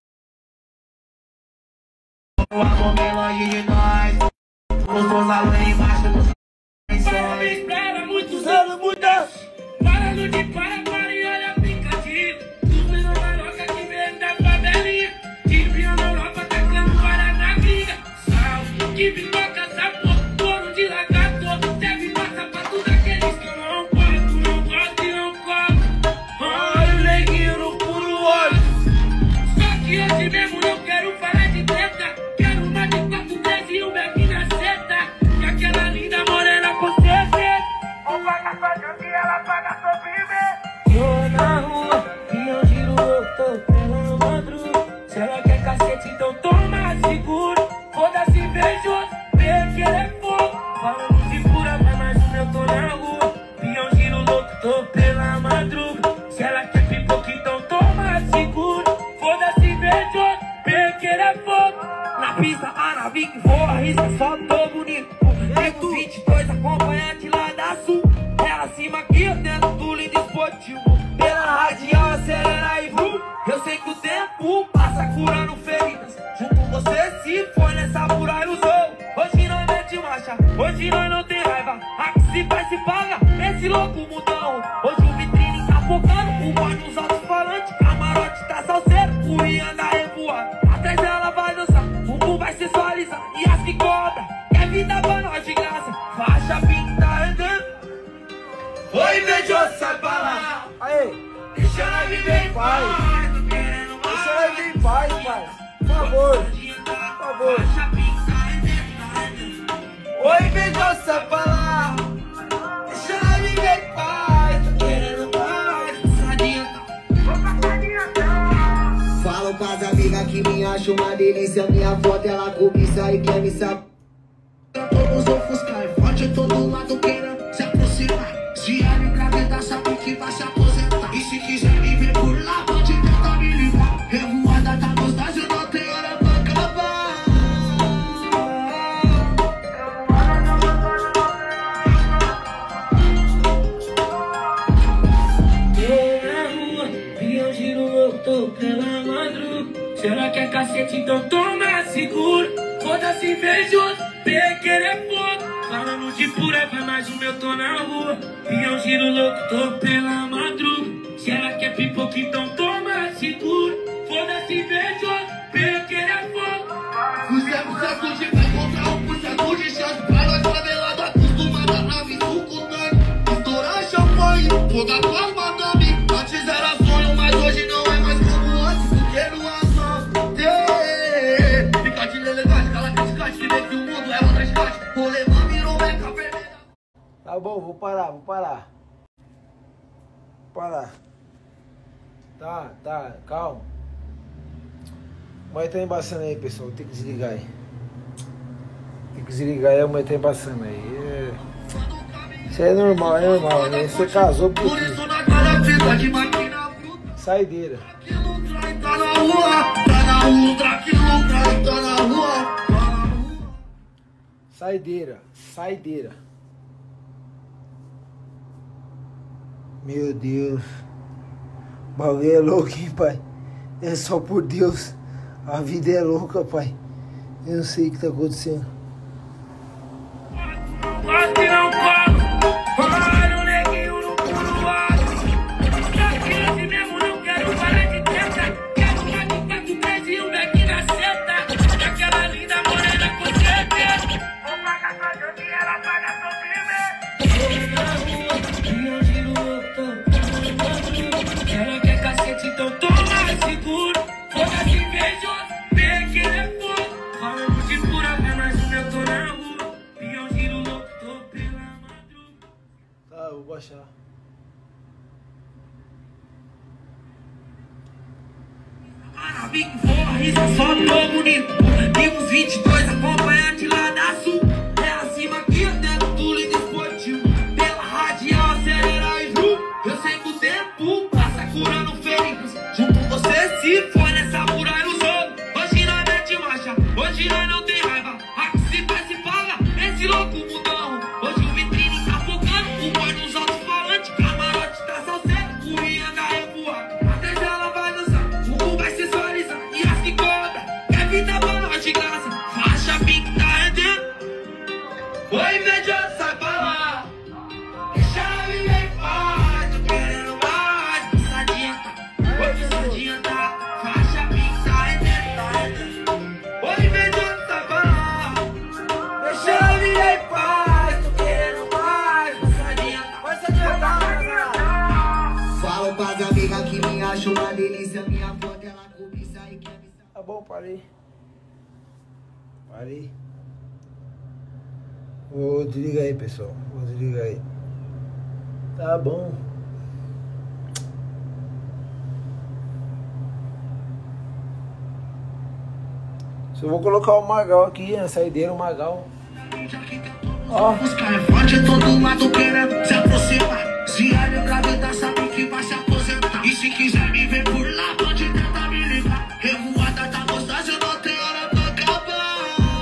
O amor bem longe de nós. Gostoso, a luz embaixo dos lençóis.
Espera muitos anos, muitas.
Parando de para, para e olha aplicativo. Dos menores maroca que vem da favelinha. Que viu na Europa tacando para na briga. Sal, que pipoca, sabor, couro de lagarto. Deve passar pra tudo aqueles que eu não gosto, não gosto e não como.
Olha o neguinho no puro olho.
Só que hoje mesmo não quero falar de treta. Quero uma de quatro, três e um beck na seta. E aquela linda morena com certeza. Ou paga sua janta e ela paga sua bebê.
Tô na rua e eu giro louco pela madruga.
Se ela quer cacete, então toma seguro. Foda-se, beijoso, vê que ele é fogo. Falando de pura, vai mais um, eu tô na rua. Pião giro louco, tô pela madruga. Se ela quer pipoca, então toma seguro. Foda-se, beijoso, vê que ele é fogo. Na pista, a nave que voa, risca, só tô bonito. Nego vinte e dois acompanhante lá da sul. É acima aqui, eu dentro do lindo esportivo. Pela radial, acelera e vrum. Eu sei que o tempo passa curando feridas. Junto com você, se foi nessa pura ilusão. Hoje nós mete marcha, hoje nós não tem raiva. Aqui se faz, se paga, esse louco mudão. Hoje o vitrine tá focando, o boy nos alto-falantes. Camarote tá salseiro, o Ian anda revoado. Atrás dela vai dançar, o mundo vai sensualizar. E as que cobra, é vida pra nós de graça. Faixa pinta andando. Oi, beijoso, sai pra lá.
Aí,
deixa ela viver em paz.
deixa ela vir em paz, pai. Por favor, por favor.
Oi, beijoso, sai pra lá. Deixa ela viver em paz. Tô querendo paz.
Falo pras amigas que me acham uma delícia. Minha foto ela cobiça e quer me saber.
Todos ofuscar, forte todo lado querendo se aproximar. Se ela engravidar, sabe que vai se aposentar. E se quiser me ver por lá, pode tentar me ligar. Revoada tá gostosa, eu não tenho hora pra acabar. Tô na rua, e eu giro louco, tô pela madruga. Se ela quer cacete, então toma seguro. Foda-se, beijoso, pequeno é fogo. Falando de pura, vai mais um, eu tô na rua. E eu giro louco, tô pela madruga. Se ela quer pipoca, então toma seguro. Foda-se, beijoso, pequeno é fogo.
O zero por cento de vai contra um por cento de chance. Pra nós favelado, acostumado a nave sucutânea. Estourar champanhe, foda com as madame. Antes era sonho, mas hoje não é mais como antes. Porque não há só fica de elegante, cala criticante. Que vê que o mundo é outra escante. O levar virou meca vermelha.
Tá bom, vou parar, vou parar. Vou parar. Tá, tá, calma. Mas tá embaçando aí, pessoal. Tem que desligar aí. Tem que desligar aí, a mãe tá embaçando aí. É... Isso aí é normal, é normal, né? Você casou por quê? Saideira.
Tá na rua, tá na rua, traquilo, trai, tá na rua.
Saideira, saideira. Meu Deus. O bagulho é louco, hein, pai? É só por Deus. A vida é louca, pai. Eu não sei o que tá acontecendo.
Aquela linda morena com certeza.
baixar.
Big Forris, só tô bonito. Vimos vinte e dois acompanhante lá da sul. É acima aqui, dentro do líder esportivo. Pela radial, acelera e vru. Eu sei que o tempo passa curando feridas. Junto com você, se for nessa muralha, o jogo. Hoje nós mete marcha, hoje nós não tem raiva. Aqui se faz, se paga, esse louco mundão. Hoje o vitrine tá focando, o boy nos alto-falantes. Camarote tá salsendo, o Ianga revoar. Até já ela vai dançar, o mundo vai se suavizar. E as que cobra, quer vida pra nós de graça. Faixa pink tá rendendo. Oi, invejoso, sai pra lá. Deixa ela viver em paz. Tô querendo mais, não precisa adiantar. Oi, precisa adiantar. Faixa pink tá rendendo, tá rendendo. Oi, invejoso, sai pra lá. Deixa ela viver em paz. Tô querendo mais, não precisa adiantar. Vai se adiantar.
Falo pras amigas que me acham uma delícia. Minha foto ela cobiça e quer me...
Tá bom, parei. Parei. Vou desligar aí, pessoal. Vou desligar aí. Tá bom. Só vou colocar o Magal aqui, na saideira, o Magal. Ó.
Os caras fortes todo lado querendo se aproximar. Se a gravidade sabe que vai se aposentar. E se quiser me ver por lá, pode tentar me ligar. Revoada tá mostrando, eu não tenho hora pra acabar.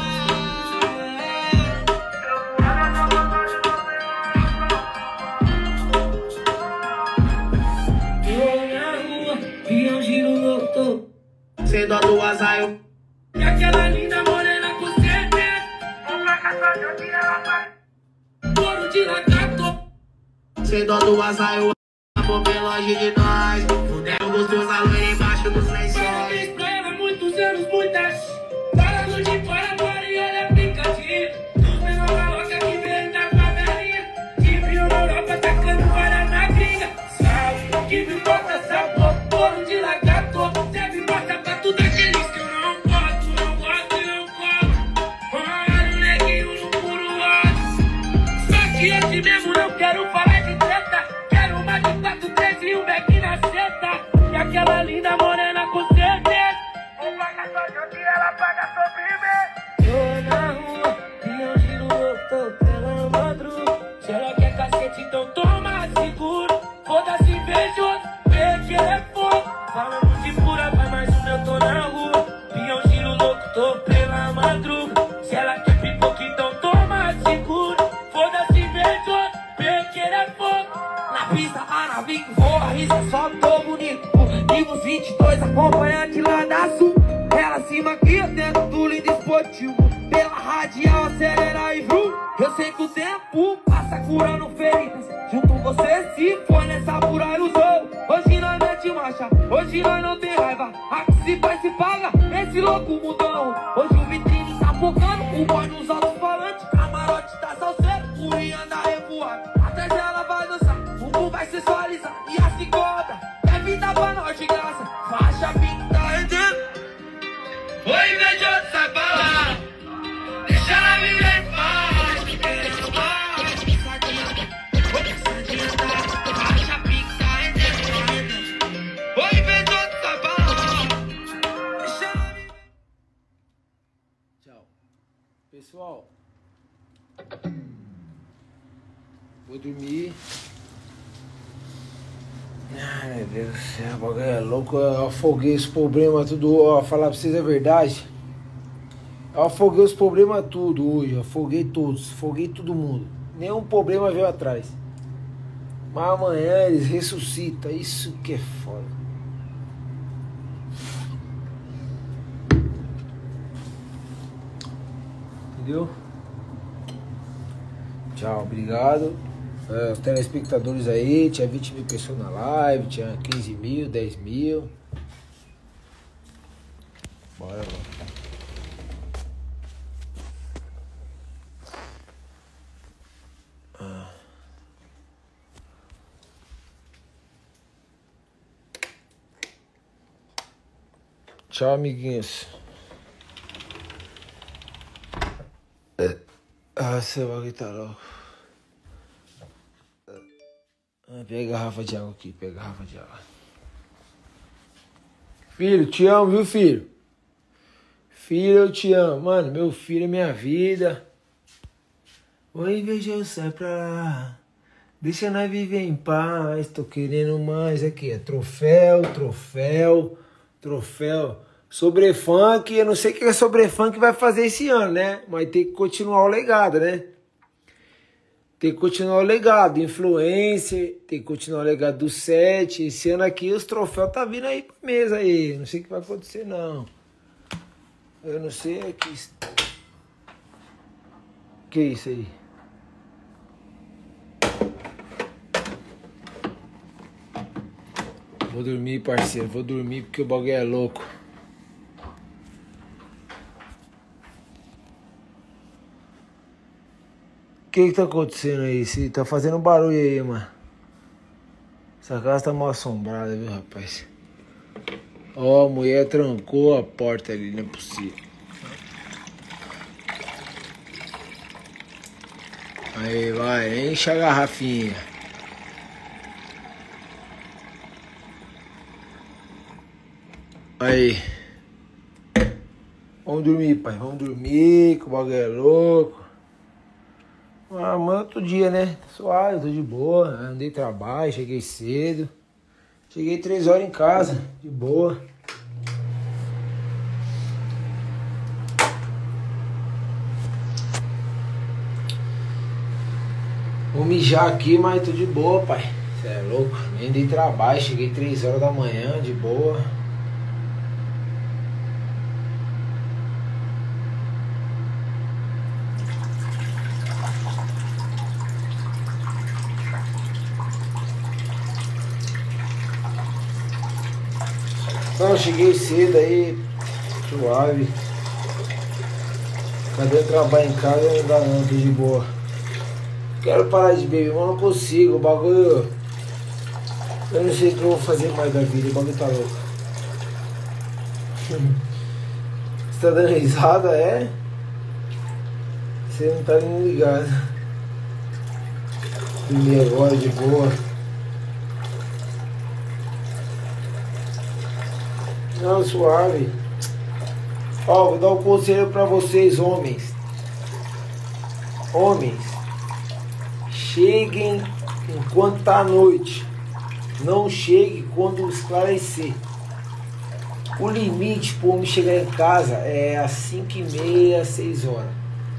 E eu giro louco.
Sem dó do azar eu.
E aquela linda morena com certeza. Um fracassado onde ela vai. Couro de lagarto.
Sem dó do azar eu. Amor bem longe de nós. Fudeu gostoso a loira embaixo dos lençóis.
Parabéns pra ela, muitos anos, muitas. Falando de fora, agora e olha aplicativo. Dos menores da loja que vem da favelinha. De frio na Europa, tacando vara na gringa. Sabe que me bota sabor. Couro de lagarto. Serve bota pra tudo aqueles que eu não gosto. Não gosto e não como. Olha o neguinho no puro ódio. Só que esse mesmo não quero falar de treta. Quero uma de quatro, três e um back na seta. E aquela linda morena com certeza. Um paga só de onde ela paga sobremesa. Tô na rua e eu giro louco pela madruga. Se ela quer cacete, então toma seguro. Foda-se invejoso, vê que ele é fogo. Falando de pura paz, mas o meu tô na rua. E eu giro louco, tô pela madruga. Se ela quer pipoca, então toma seguro. Foda-se invejoso, vê que ele é fogo. Na pista, a nave voa, risa, só tô bonito. Vimos vinte e dois acompanhantes lá da sul. Ela cima aqui, dentro do lindo esportivo. Pela radial, acelera e vru. Eu sei que o tempo passa curando feridas. Junto com você, se for nessa muralha, usou. Hoje nós mete marcha, hoje nós não tem raiva. Aqui se faz, se paga, esse louco mundão. Hoje o vitrine tá focando, o boy nos alto-falantes. Camarote tá salsendo, o Ianga revoar. Até já ela vai dançar, o mundo vai se suavizar. E as que cobra, é vida pra nós de graça. Faixa pink tá rendendo. Oi, invejoso, sai pra lá. Deixa ela viver em paz. Tô querendo mais, precisa adiantar. Oi, precisa adiantar. Faixa pink tá rendendo, tá rendendo. Oi, invejoso, sai pra lá. Deixa ela viver.
Tchau. Pessoal. Vou dormir. Ai, meu Deus do céu, o bagulho é louco. Eu afoguei os problemas tudo. Ó, falar pra vocês a verdade. Eu afoguei os problemas tudo hoje. Eu afoguei todos. Afoguei todo mundo. Nenhum problema veio atrás. Mas amanhã eles ressuscitam. Isso que é foda. Entendeu? Tchau, obrigado. É, os telespectadores aí, tinha vinte mil pessoas na live, tinha quinze mil, dez mil. Bora, bora. Ah. Tchau, amiguinhos. Ah, você vai gritar logo. Ah, pega a garrafa de água aqui, pega a garrafa de água. Filho, te amo, viu, filho? Filho, eu te amo. Mano, meu filho é minha vida. Oi, veja o céu pra lá. Deixa nós viver em paz. Tô querendo mais. Aqui, é troféu, troféu, troféu. Sobre funk, eu não sei o que é sobre funk vai fazer esse ano, né? Mas tem que continuar o legado, né? Tem que continuar o legado, influencer, tem que continuar o legado do set. Esse ano aqui os troféus tá vindo aí pra mesa aí. Não sei o que vai acontecer, não. Eu não sei é que... Que é isso aí? Vou dormir, parceiro. Vou dormir porque o bagulho é louco. O que que tá acontecendo aí? Você tá fazendo barulho aí, mano. Essa casa tá mal assombrada, viu, rapaz? Ó, oh, a mulher trancou a porta ali, não é possível. Aí, vai, enche a garrafinha. Aí. Vamos dormir, pai. Vamos dormir, que o bagulho é louco. Amanhã outro dia, né? Suave, tô de boa. Andei trabalho, cheguei cedo. Cheguei três horas em casa, de boa. Vou mijar aqui, mas tô de boa, pai. Cê é louco. Nem dei trabalho, cheguei três horas da manhã, de boa. Não, cheguei cedo aí, suave. Cadê o trabalho em casa? Não dá não, tô de boa. Quero parar de beber, mas não consigo. O bagulho... Eu não sei o que eu vou fazer mais da vida, o bagulho tá louco. Você tá dando risada, é? Você não tá nem ligado. Dormir agora de boa. Não, suave. Ó, vou dar um conselho pra vocês, homens. Homens, cheguem enquanto tá à noite. Não chegue quando esclarecer. O limite pro homem chegar em casa é às cinco e meia, seis horas.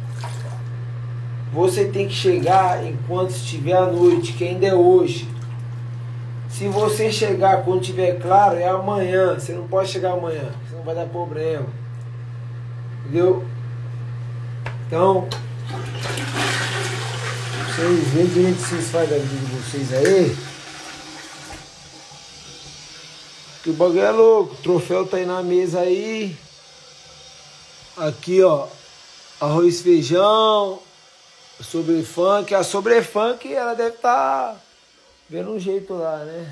Você tem que chegar enquanto estiver à noite, que ainda é hoje. Se você chegar quando tiver claro, é amanhã. Você não pode chegar amanhã, senão vai dar problema. Entendeu? Então, vocês veem direito o que vocês fazem da vida de vocês aí. Que o bagulho é louco. O troféu tá aí na mesa aí. Aqui, ó. Arroz, feijão. Sobre funk. A sobre funk, ela deve estar... Tá vendo um jeito lá, né?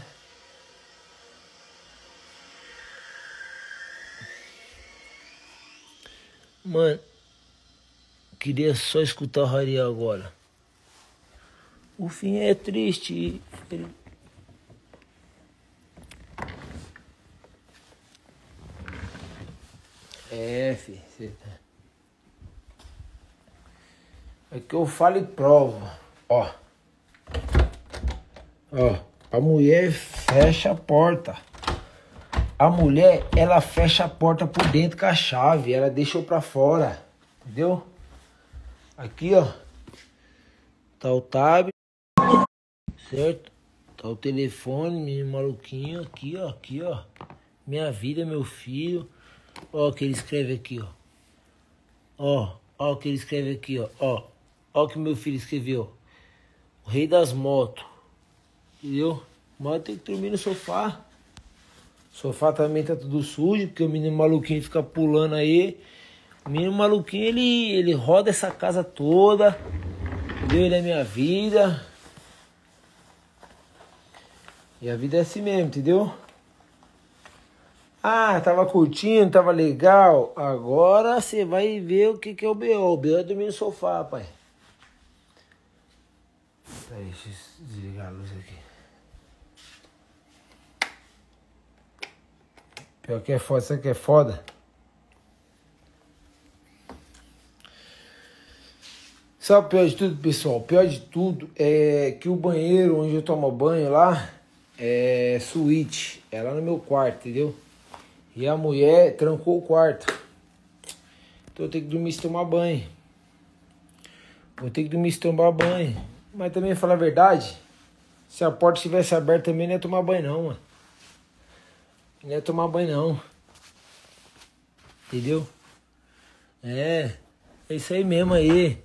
Mano, queria só escutar o Rariel agora. O fim é triste. Ele... É, filho. Cê... É que eu falo e provo. Ó. Ó, a mulher fecha a porta. A mulher, ela fecha a porta por dentro com a chave. Ela deixou pra fora. Entendeu? Aqui, ó. Tá o tab. Certo? Tá o telefone, menino maluquinho. Aqui, ó. Aqui, ó. Minha vida, meu filho. Ó o que ele escreve aqui, ó. Ó. Ó o que ele escreve aqui, ó. Ó. Ó o que meu filho escreveu. O rei das motos. Entendeu? Mas tem que dormir no sofá. O sofá também tá tudo sujo, porque o menino maluquinho fica pulando aí. O menino maluquinho, ele, ele roda essa casa toda. Entendeu? Ele é minha vida. E a vida é assim mesmo, entendeu? Ah, tava curtindo, tava legal. Agora você vai ver o que, que é o B O. O B O é dormir no sofá, pai. Peraí, deixa eu desligar a luz aqui. Pior que é foda, sabe que é foda? Sabe o pior de tudo, pessoal? O pior de tudo é que o banheiro onde eu tomo banho lá é suíte. É lá no meu quarto, entendeu? E a mulher trancou o quarto. Então eu tenho que dormir sem tomar banho. Vou ter que dormir sem tomar banho. Mas também, falar a verdade, se a porta estivesse aberta também não ia tomar banho não, mano. Não ia tomar banho não. Entendeu? É. É isso aí mesmo aí.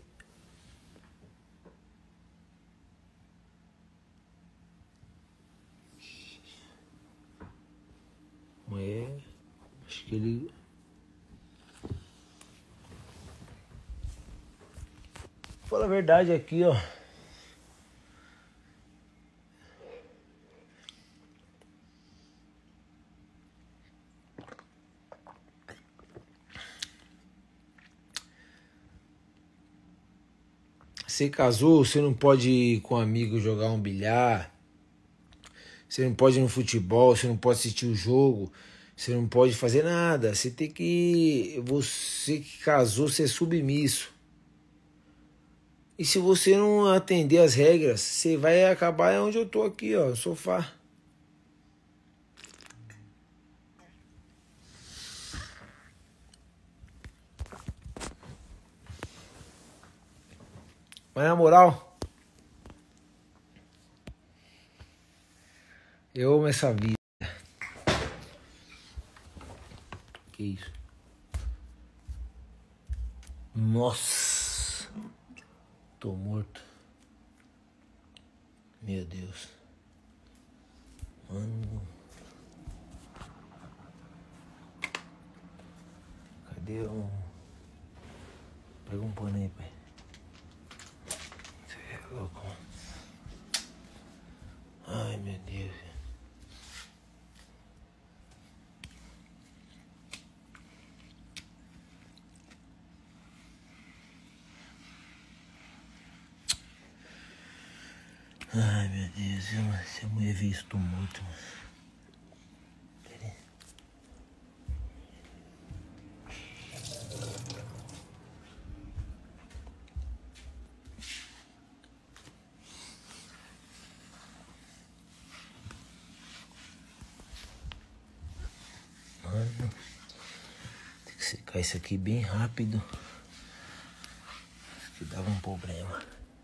É. Acho que ele... Fala a verdade aqui, ó. Você casou, você não pode ir com um amigo jogar um bilhar. Você não pode ir no futebol, você não pode assistir o jogo. Você não pode fazer nada. Você tem que... Você que casou, você é submisso. E se você não atender as regras, você vai acabar onde eu tô aqui, ó, no sofá. Mas na moral, eu amo essa vida. Que isso? Nossa, tô morto. Meu Deus. Mano. Cadê um... Pega um pano aí, pai. Você é louco. Ai, meu Deus. Ai, meu Deus, se a mulher ver isso, tô morto. Pera aí. Mano, tem que secar isso aqui bem rápido. Acho que dava um problema.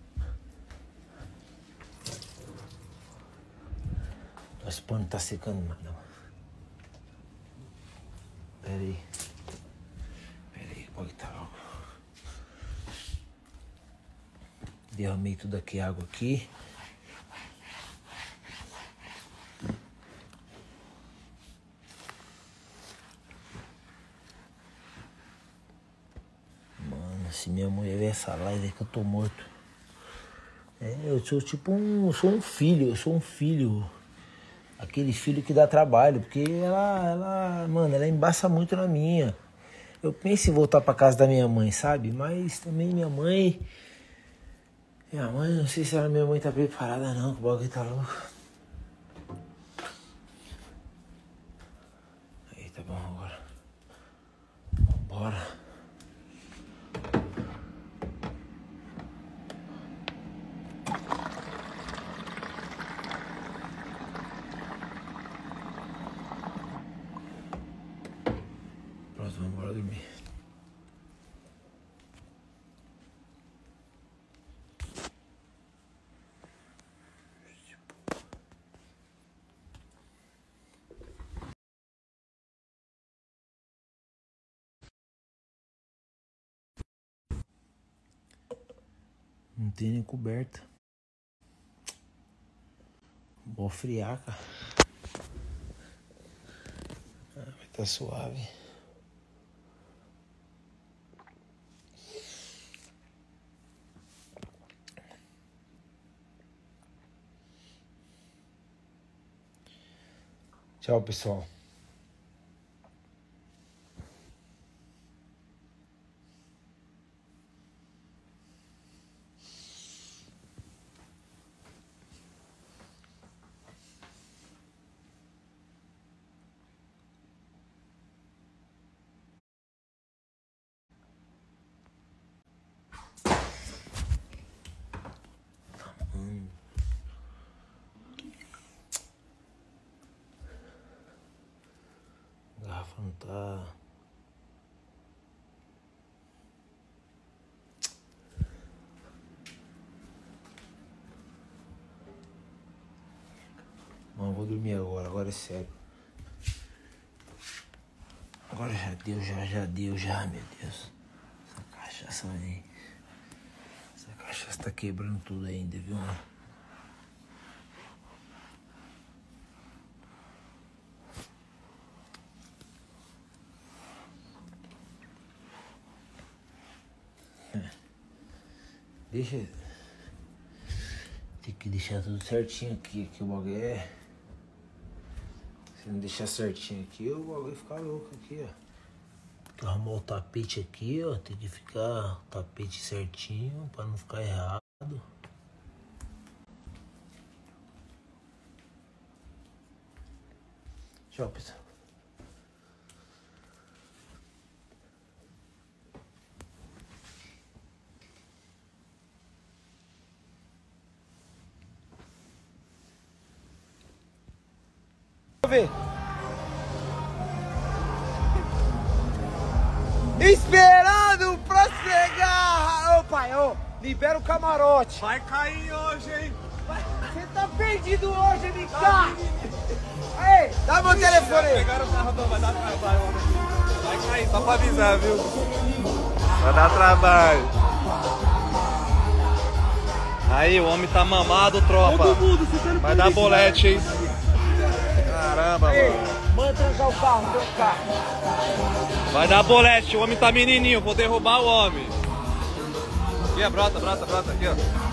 Esse pano tá secando, mano. Pera aí. Pera aí, pode tá logo. Derramei tudo aqui, água aqui. Mano, se minha mulher ver essa live é que eu tô morto. É, eu sou tipo um... Eu sou um filho, eu sou um filho... Aquele filho que dá trabalho, porque ela, ela, mano, ela embaça muito na minha. Eu penso em voltar pra casa da minha mãe, sabe? Mas também minha mãe... Minha mãe, não sei se ela, minha mãe tá preparada não, que o bagulho tá louco. Aí, tá bom agora. Bora. Vamos embora dormir. Não tem nem coberta. Boa friaca. Ah, vai tá suave. Tchau, pessoal. tá... Mano, vou dormir agora, agora é sério. Agora já deu, já, já deu, já, meu Deus. Essa cachaça aí. Essa cachaça tá quebrando tudo ainda, viu, mano? Deixa... Tem que deixar tudo certinho aqui, que o bagulho é... Se não deixar certinho aqui, o bagulho fica louco aqui, ó. Tem que arrumar o tapete aqui, ó. Tem que ficar o tapete certinho pra não ficar errado. Tchau, pessoal. Ver. Esperando pra chegar. Ô pai, ô, libera o camarote.
Vai cair hoje, hein?
Você tá perdido hoje, M K. Aí, dá meu telefone aí.
Pegaram o carro, não, vai dar trabalho. Vai cair, só pra avisar, viu? Vai dar trabalho. Aí, o homem tá mamado, tropa. Vai dar bolete, hein? Caramba,
Ei,
mano.
manda trancar o carro, trancar.
Vai dar bolete, o homem tá menininho, vou derrubar o homem. Aqui, ó, brota, brota, brota, aqui, ó.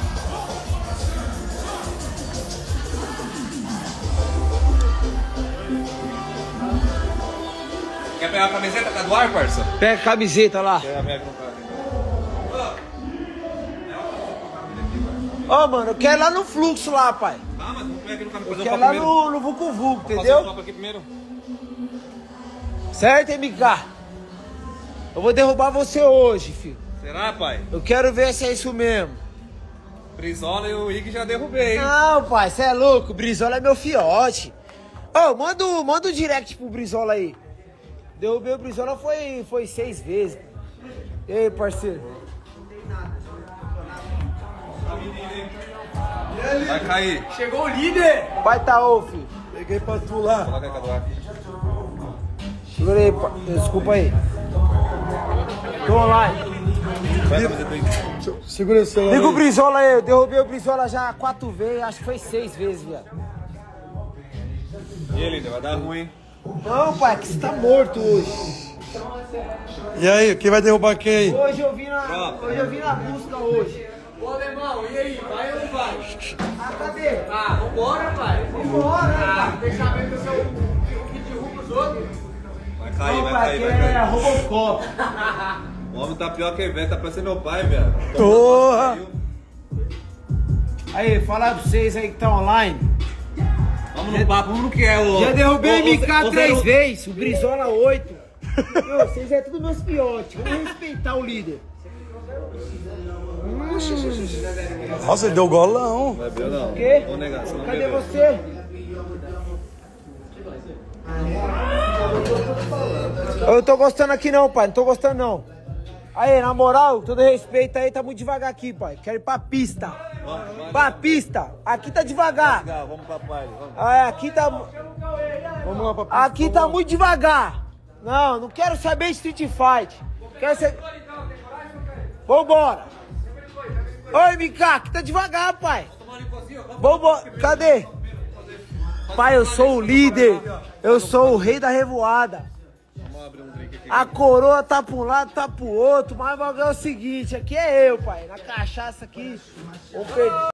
Quer pegar a camiseta com a do ar, parça?
Pega a camiseta lá.
Pega a minha aqui no carro.
Ó, oh, mano, eu quero ir lá no fluxo lá, pai.
Tá, mas vamos pegar aqui no carro.
Eu quero ir lá no, no Vucu Vucu, entendeu?
Fazer o copo aqui primeiro.
Certo, M K? Eu vou derrubar você hoje, filho.
Será, pai?
Eu quero ver se é isso mesmo.
Brizola e o Ig já derrubei, hein?
Não, pai, você é louco. O Brizola é meu fiote. Ô, oh, manda, manda um direct pro Brizola aí. Derrubei o Brizola foi, foi seis vezes. E aí, parceiro?
Vai cair.
Chegou o líder. Vai tá, ô, filho.
Peguei pra tu lá.
Coloca aí, Cadu.
Segura aí, pa... desculpa aí. Tô online.
Segura esse celular.
Liga o Brizola aí, eu derrubei o Brizola já quatro vezes, acho que foi seis vezes, viado.
E aí, líder, vai dar ruim, hein?
Não, pai, que você tá morto hoje.
E aí, quem vai derrubar quem aí?
Hoje eu vim na, hoje eu vim na busca hoje.
Ô, alemão, e aí, vai ou não vai?
Ah, cadê?
Ah, vambora, pai.
Vambora, né,
ah,
pai?
deixa ver que eu sou o que derruba os outros.
Vai cair,
não,
vai
pai,
cair, vai
é
cair.
É Robocop.
O homem tá pior que velho, tá parecendo meu pai, velho.
Porra! Aí, falar pra vocês aí que tá online.
Vamos no papo, vamos no que é o...
Já derrubei o M K
o,
três
o,
vezes, o Brizola oito. Meu, vocês é tudo meus piotes, vamos respeitar o líder. Hum.
Nossa, ele deu golão.
Vai ver não.
O quê?
Vou negar, você não
Cadê
bebeu.
você? Eu tô gostando aqui não, pai, não tô gostando não. Aí, na moral, todo respeito aí, tá muito devagar aqui, pai. Quero ir pra pista. Pra pista. Aqui tá devagar.
Vamos pra baile, vamos.
Ah, aqui tá...
Vamos lá pra pista.
Aqui tá muito devagar. Não, não quero saber de Street Fight. Quero saber... Vambora. Oi, M K, aqui tá devagar, pai. Vambora. Cadê? Pai, eu sou o líder. Eu sou o rei da revoada. A coroa tá pra um lado, tá pro outro. Mas o bagulho é o seguinte, aqui é eu, pai. Na cachaça aqui, vou perder.